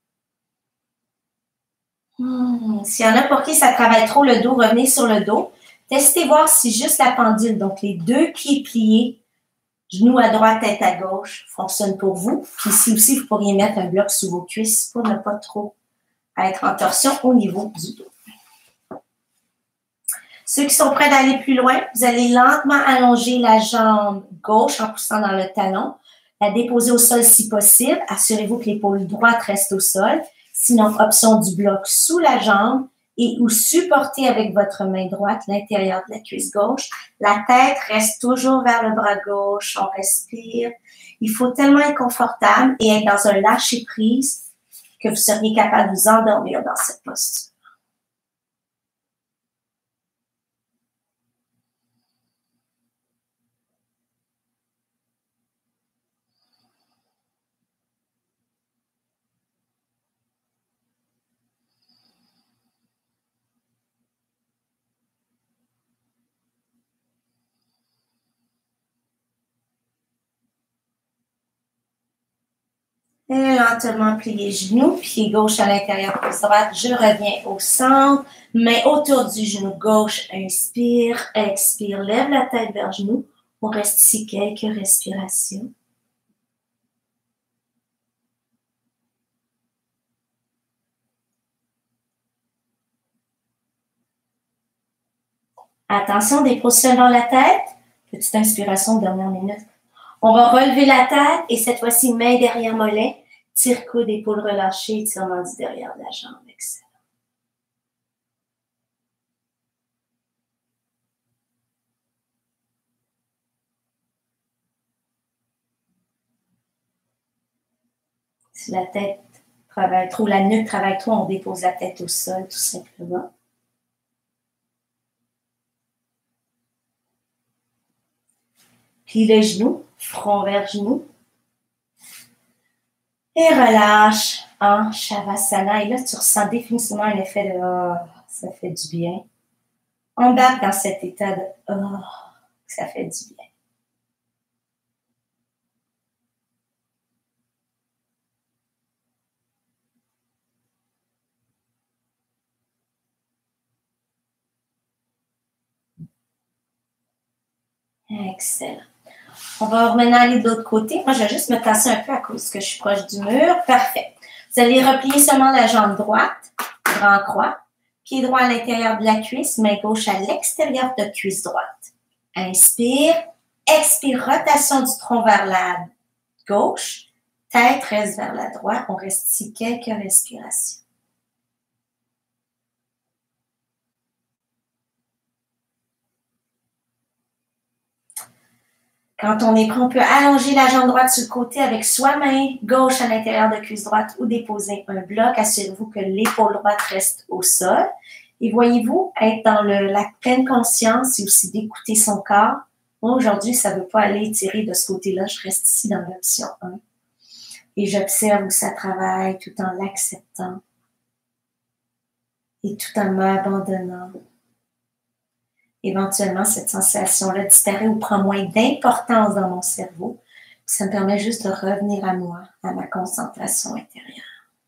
Hmm. S'il y en a pour qui ça travaille trop le dos, revenez sur le dos. Testez voir si juste la pendule, donc les deux pieds pliés, genoux à droite, tête à gauche, fonctionne pour vous. Puis ici aussi, vous pourriez mettre un bloc sous vos cuisses pour ne pas trop être en torsion au niveau du dos. Ceux qui sont prêts d'aller plus loin, vous allez lentement allonger la jambe gauche en poussant dans le talon, la déposer au sol si possible. Assurez-vous que l'épaule droite reste au sol. Sinon, option du bloc sous la jambe. Et ou supporter avec votre main droite l'intérieur de la cuisse gauche. La tête reste toujours vers le bras gauche. On respire. Il faut tellement être confortable et être dans un lâcher-prise que vous seriez capable de vous endormir dans cette posture. Et lentement, plie les genoux, pied gauche à l'intérieur, cuisse droite. Je reviens au centre, main autour du genou gauche, inspire, expire, lève la tête vers genou. On reste ici quelques respirations. Attention, dépose seulement la tête. Petite inspiration de dernière minute. On va relever la tête et cette fois-ci, main derrière mollet. Tire coude, épaule relâchée, étirement du derrière de la jambe. Excellent. Si la tête travaille trop, la nuque travaille trop, on dépose la tête au sol tout simplement. Plie les genoux, front vers genou. Et relâche en Shavasana. Et là, tu ressens définitivement un effet de oh, ça fait du bien. Embarque dans cet état de oh, ça fait du bien. Excellent. On va maintenant aller de l'autre côté. Moi, je vais juste me tasser un peu à cause que je suis proche du mur. Parfait. Vous allez replier seulement la jambe droite, grand croix. Pied droit à l'intérieur de la cuisse, main gauche à l'extérieur de cuisse droite. Inspire. Expire, rotation du tronc vers la gauche. Tête reste vers la droite. On reste ici quelques respirations. Quand on est prêt, on peut allonger la jambe droite sur le côté avec soit main gauche à l'intérieur de cuisse droite ou déposer un bloc. Assurez-vous que l'épaule droite reste au sol. Et voyez-vous être dans le, la pleine conscience et aussi d'écouter son corps. Moi, aujourd'hui, ça ne veut pas aller tirer de ce côté-là. Je reste ici dans l'option un. Et j'observe où ça travaille tout en l'acceptant et tout en m'abandonnant. Éventuellement, cette sensation-là disparaît ou prend moins d'importance dans mon cerveau. Ça me permet juste de revenir à moi, à ma concentration intérieure.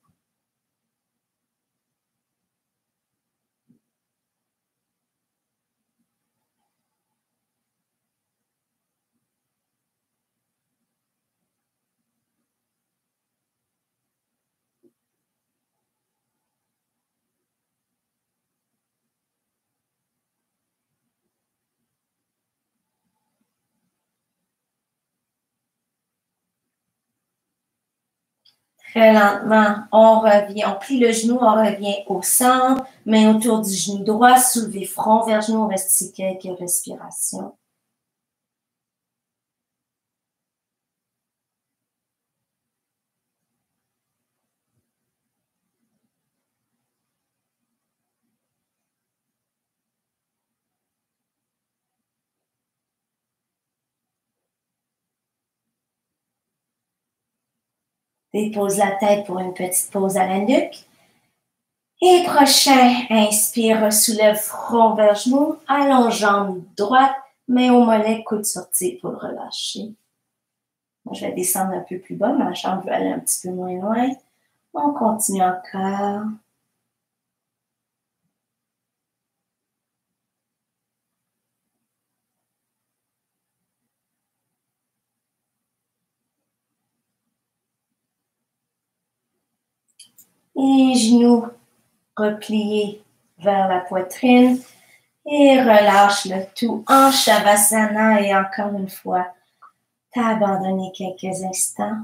Très lentement, on revient, on plie le genou, on revient au centre, main autour du genou droit, soulever front vers genou, on reste ici quelques respirations. Dépose la tête pour une petite pause à la nuque. Et prochain, inspire, soulève front vers genou, allonge jambe droite, main au mollet, coude sorti pour le relâcher. Moi, je vais descendre un peu plus bas, ma jambe veut aller un petit peu moins loin. On continue encore. Et genoux repliés vers la poitrine. Et relâche le tout en Shavasana. Et encore une fois, t'abandonner quelques instants.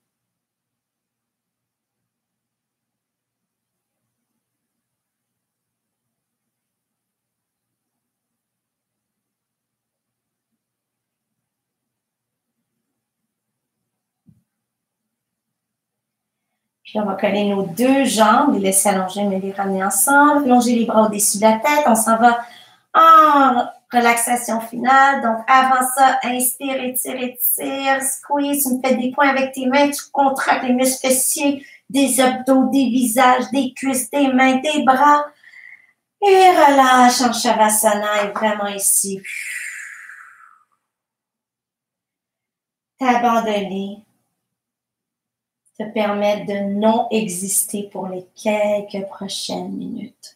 Puis on va coller nos deux jambes, les laisser allonger, mais les ramener ensemble. Plonger les bras au-dessus de la tête. On s'en va en relaxation finale. Donc, avant ça, inspire, étire, étire, squeeze. Tu me fais des points avec tes mains. Tu contractes les muscles fessiers, des abdos, des visages, des cuisses, des mains, des bras. Et relâche en Shavasana. Et vraiment ici. T'abandonner. Te permettre de non exister pour les quelques prochaines minutes.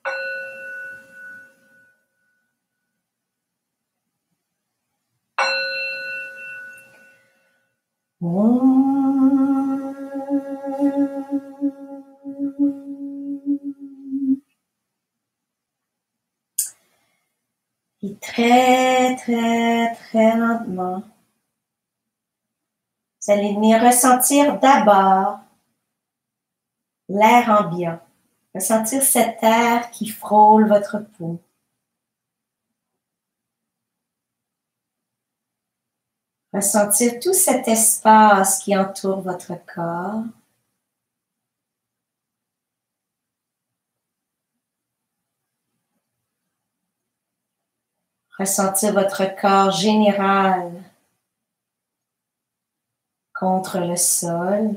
Et très, très, très lentement, vous allez venir ressentir d'abord l'air ambiant. Ressentir cet air qui frôle votre peau. Ressentir tout cet espace qui entoure votre corps. Ressentir votre corps général contre le sol.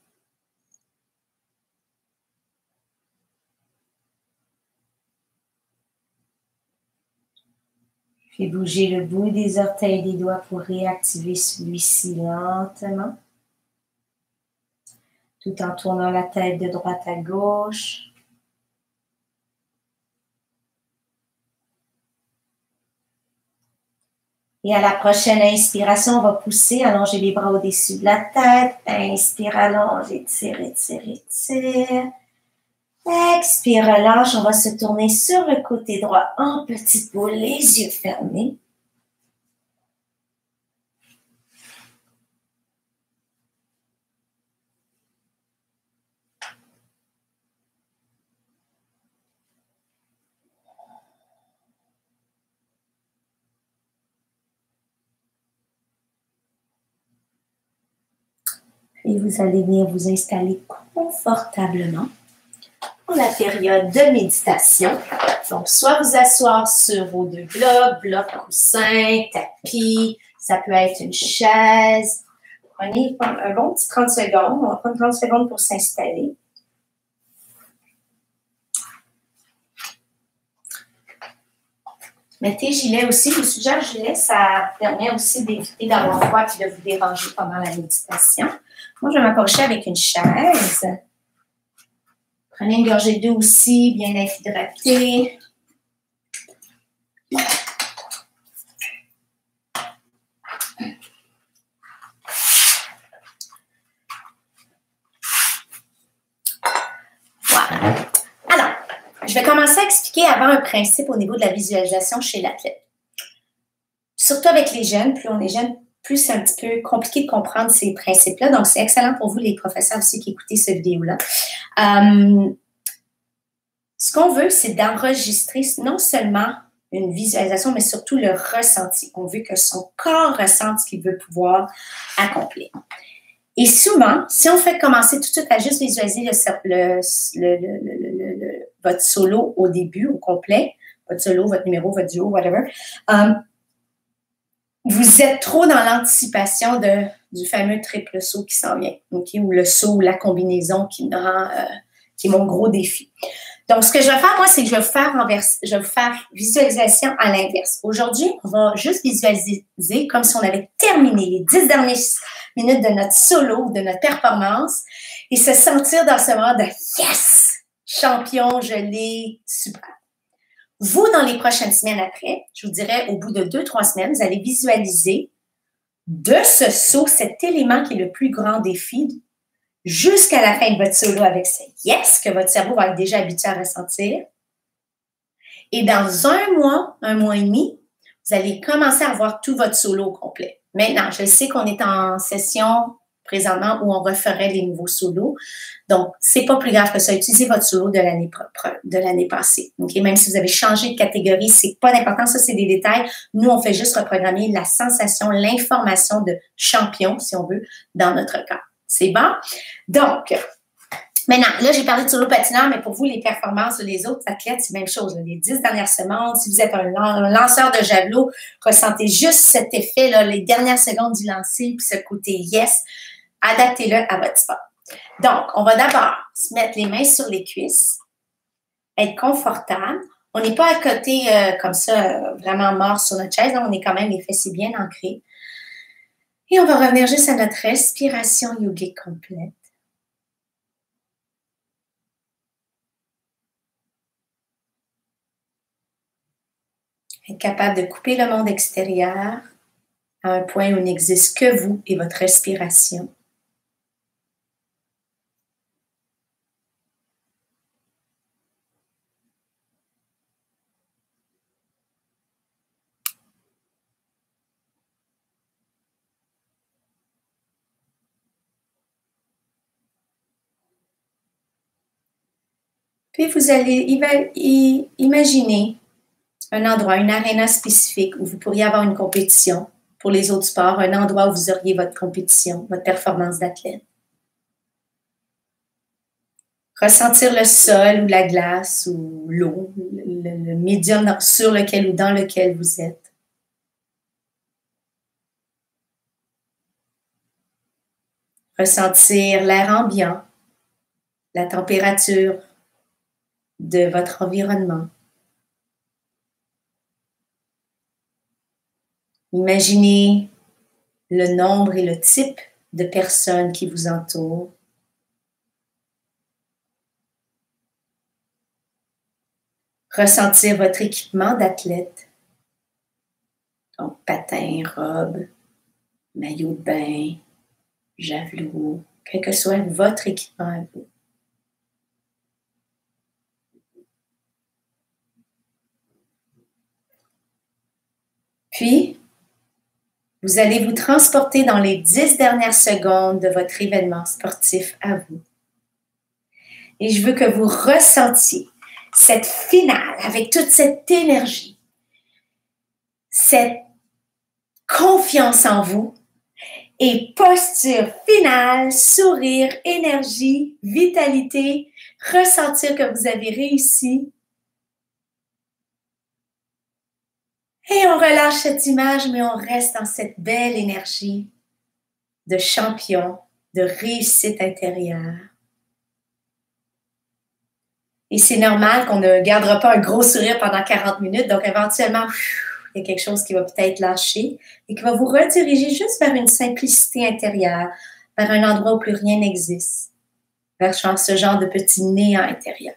Puis bouger le bout des orteils des doigts pour réactiver celui-ci lentement. Tout en tournant la tête de droite à gauche. Et à la prochaine inspiration, on va pousser, allonger les bras au-dessus de la tête. Inspire, allonge, étire, étire, étire. Expire, relâche. On va se tourner sur le côté droit en petite boule, les yeux fermés. Et vous allez venir vous installer confortablement pour la période de méditation. Donc, soit vous asseoir sur vos deux blocs, bloc coussin, tapis, ça peut être une chaise. Prenez un bon petit trente secondes. On va prendre trente secondes pour s'installer. Mettez gilet aussi. Je vous suggère gilet, ça permet aussi d'éviter d'avoir froid et de vous déranger pendant la méditation. Moi, je vais m'approcher avec une chaise. Prenez une gorgée d'eau aussi, bien être hydraté. Voilà. Alors, je vais commencer à expliquer avant un principe au niveau de la visualisation chez l'athlète. Surtout avec les jeunes, plus on est jeune, plus c'est un petit peu compliqué de comprendre ces principes-là. Donc, c'est excellent pour vous, les professeurs aussi qui écoutez cette vidéo-là. Euh, ce qu'on veut, c'est d'enregistrer non seulement une visualisation, mais surtout le ressenti. On veut que son corps ressente ce qu'il veut pouvoir accomplir. Et souvent, si on fait commencer tout de suite à juste visualiser le, le, le, le, le, le, votre solo au début, au complet, votre solo, votre numéro, votre duo, whatever, euh, vous êtes trop dans l'anticipation de, du fameux triple saut qui s'en vient, okay? Ou le saut ou la combinaison qui me rend, euh, qui est mon gros défi. Donc, ce que je vais faire, moi, c'est que je vais faire, envers, je vais faire visualisation à l'inverse. Aujourd'hui, on va juste visualiser comme si on avait terminé les dix dernières minutes de notre solo, de notre performance, et se sentir dans ce moment de « yes! Champion, je l'ai, super! » Vous, dans les prochaines semaines après, je vous dirais, au bout de deux, trois semaines, vous allez visualiser de ce saut, cet élément qui est le plus grand défi, jusqu'à la fin de votre solo avec ce yes que votre cerveau va être déjà habitué à ressentir. Et dans un mois, un mois et demi, vous allez commencer à voir tout votre solo au complet. Maintenant, je sais qu'on est en session présentement où on referait les nouveaux solos. Donc, c'est pas plus grave que ça. Utilisez votre solo de l'année de l'année passée. Okay? Même si vous avez changé de catégorie, c'est pas d'important. Ça, c'est des détails. Nous, on fait juste reprogrammer la sensation, l'information de champion, si on veut, dans notre corps. C'est bon? Donc, maintenant, là, j'ai parlé de solo patineur, mais pour vous, les performances, les autres athlètes, c'est la même chose. Là, les dix dernières secondes, si vous êtes un, un lanceur de javelot, ressentez juste cet effet, là, les dernières secondes du lancer, puis ce côté yes, adaptez-le à votre sport. Donc, on va d'abord se mettre les mains sur les cuisses, être confortable. On n'est pas à côté euh, comme ça, euh, vraiment mort sur notre chaise. Là, on est quand même, les fessiers bien ancrés. Et on va revenir juste à notre respiration yogique complète. Être capable de couper le monde extérieur à un point où il n'existe que vous et votre respiration. Puis vous allez imaginer un endroit, une aréna spécifique où vous pourriez avoir une compétition pour les autres sports, un endroit où vous auriez votre compétition, votre performance d'athlète. Ressentir le sol ou la glace ou l'eau, le, le médium sur lequel ou dans lequel vous êtes. Ressentir l'air ambiant, la température de votre environnement. Imaginez le nombre et le type de personnes qui vous entourent. Ressentir votre équipement d'athlète. Donc, patins, robes, maillot de bain, javelot, quel que soit votre équipement à vous. Puis, vous allez vous transporter dans les dix dernières secondes de votre événement sportif à vous. Et je veux que vous ressentiez cette finale avec toute cette énergie, cette confiance en vous et posture finale, sourire, énergie, vitalité, ressentir que vous avez réussi. Et on relâche cette image, mais on reste dans cette belle énergie de champion, de réussite intérieure. Et c'est normal qu'on ne gardera pas un gros sourire pendant quarante minutes, donc éventuellement, il y a quelque chose qui va peut-être lâcher et qui va vous rediriger juste vers une simplicité intérieure, vers un endroit où plus rien n'existe, vers ce genre de petit néant intérieur.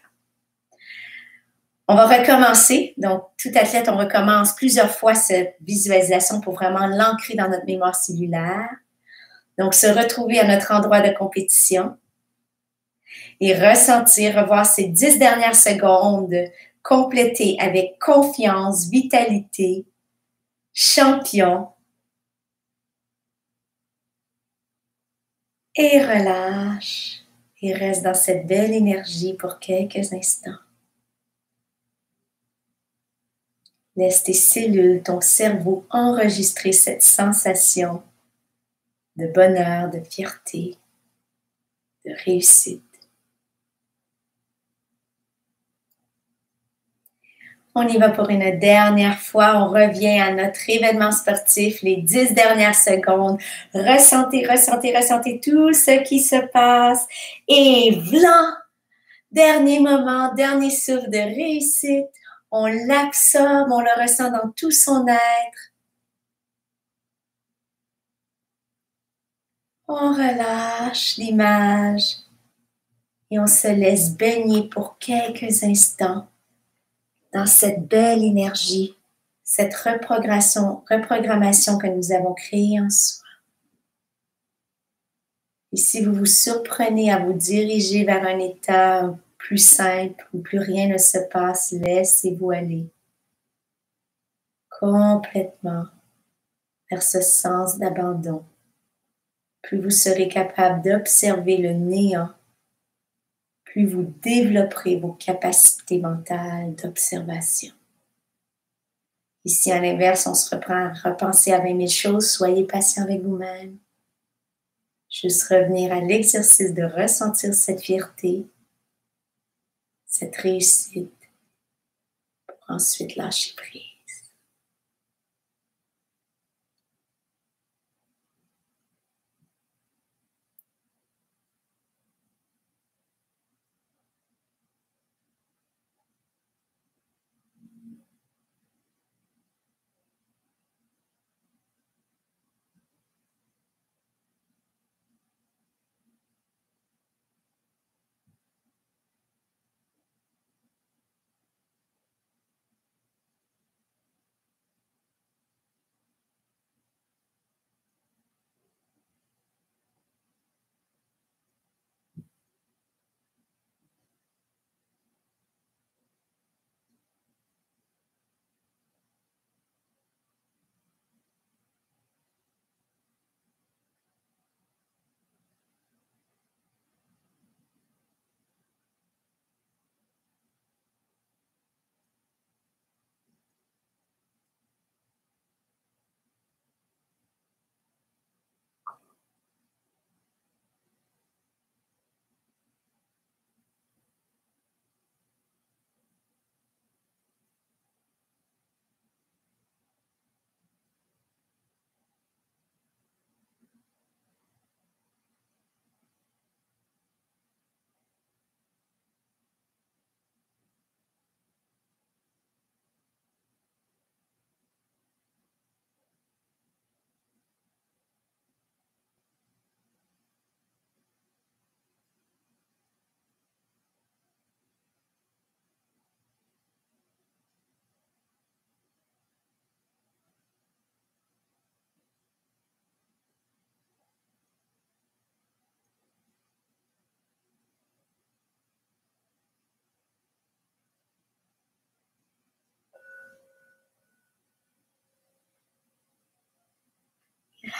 On va recommencer. Donc, tout athlète, on recommence plusieurs fois cette visualisation pour vraiment l'ancrer dans notre mémoire cellulaire. Donc, se retrouver à notre endroit de compétition et ressentir, revoir ces dix dernières secondes complétées avec confiance, vitalité, champion. Et relâche. Et reste dans cette belle énergie pour quelques instants. Laisse tes cellules, ton cerveau enregistrer cette sensation de bonheur, de fierté, de réussite. On y va pour une dernière fois. On revient à notre événement sportif, les dix dernières secondes. Ressentez, ressentez, ressentez tout ce qui se passe. Et v'lan! Dernier moment, dernier souffle de réussite. On l'absorbe, on le ressent dans tout son être. On relâche l'image et on se laisse baigner pour quelques instants dans cette belle énergie, cette reprogrammation, reprogrammation que nous avons créée en soi. Et si vous vous surprenez à vous diriger vers un état plus simple où plus rien ne se passe, laissez-vous aller complètement vers ce sens d'abandon. Plus vous serez capable d'observer le néant, plus vous développerez vos capacités mentales d'observation. Et si à l'inverse, on se reprend à repenser à vingt mille choses, soyez patient avec vous-même. Juste revenir à l'exercice de ressentir cette fierté, cette réussite, pour ensuite lâcher prise.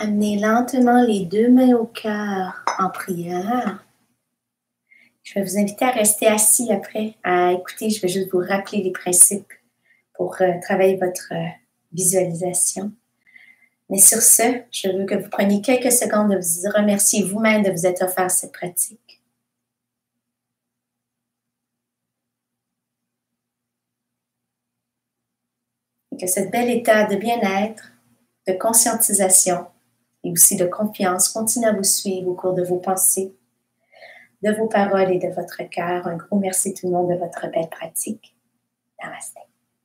Amenez lentement les deux mains au cœur en prière. Je vais vous inviter à rester assis après, à écouter. Je vais juste vous rappeler les principes pour euh, travailler votre euh, visualisation. Mais sur ce, je veux que vous preniez quelques secondes de vous remercier vous-même de vous être offert cette pratique. Et que ce bel état de bien-être, de conscientisation et aussi de confiance continue à vous suivre au cours de vos pensées, de vos paroles et de votre cœur. Un gros merci tout le monde de votre belle pratique. Namaste.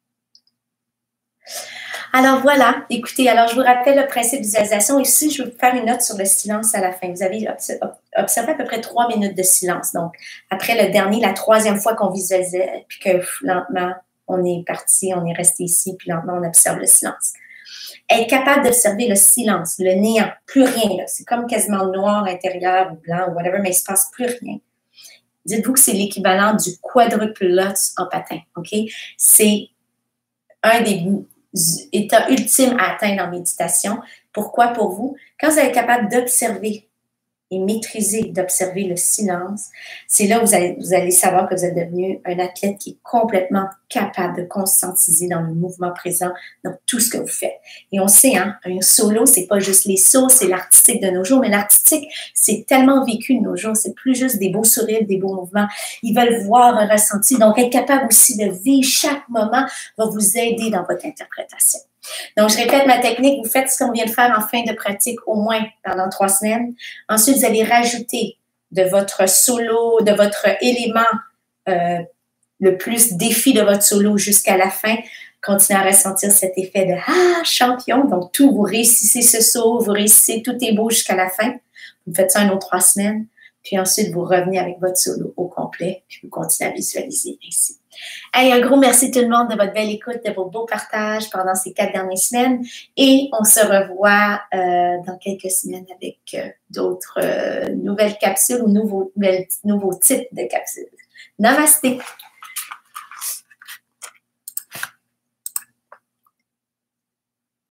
Alors voilà, écoutez, alors je vous rappelle le principe de visualisation. Ici, je vais vous faire une note sur le silence à la fin. Vous avez observé à peu près trois minutes de silence. Donc, après le dernier, la troisième fois qu'on visualisait, puis que lentement, on est parti, on est resté ici, puis lentement, on observe le silence. Être capable d'observer le silence, le néant, plus rien. C'est comme quasiment noir intérieur ou blanc ou whatever, mais il ne se passe plus rien. Dites-vous que c'est l'équivalent du quadruple Lutz en patin, OK? C'est un des états ultimes à atteindre en méditation. Pourquoi pour vous? Quand vous êtes capable d'observer et maîtriser, d'observer le silence, c'est là où vous allez, vous allez savoir que vous êtes devenu un athlète qui est complètement capable de conscientiser dans le mouvement présent, dans tout ce que vous faites. Et on sait, hein, un solo, c'est pas juste les sauts, c'est l'artistique de nos jours, mais l'artistique, c'est tellement vécu de nos jours, c'est plus juste des beaux sourires, des beaux mouvements. Ils veulent voir un ressenti. Donc, être capable aussi de vivre chaque moment va vous aider dans votre interprétation. Donc, je répète ma technique. Vous faites ce qu'on vient de faire en fin de pratique au moins pendant trois semaines. Ensuite, vous allez rajouter de votre solo, de votre élément euh, le plus défi de votre solo jusqu'à la fin. Continuez à ressentir cet effet de « Ah, champion ». Donc, tout, vous réussissez ce saut, vous réussissez, tout est beau jusqu'à la fin. Vous faites ça une autre trois semaines. Puis ensuite, vous revenez avec votre solo au complet. Puis vous continuez à visualiser ainsi. Hey, un gros merci tout le monde de votre belle écoute, de vos beaux partages pendant ces quatre dernières semaines. Et on se revoit euh, dans quelques semaines avec euh, d'autres euh, nouvelles capsules ou nouveaux, nouveaux, nouveaux types de capsules. Namasté!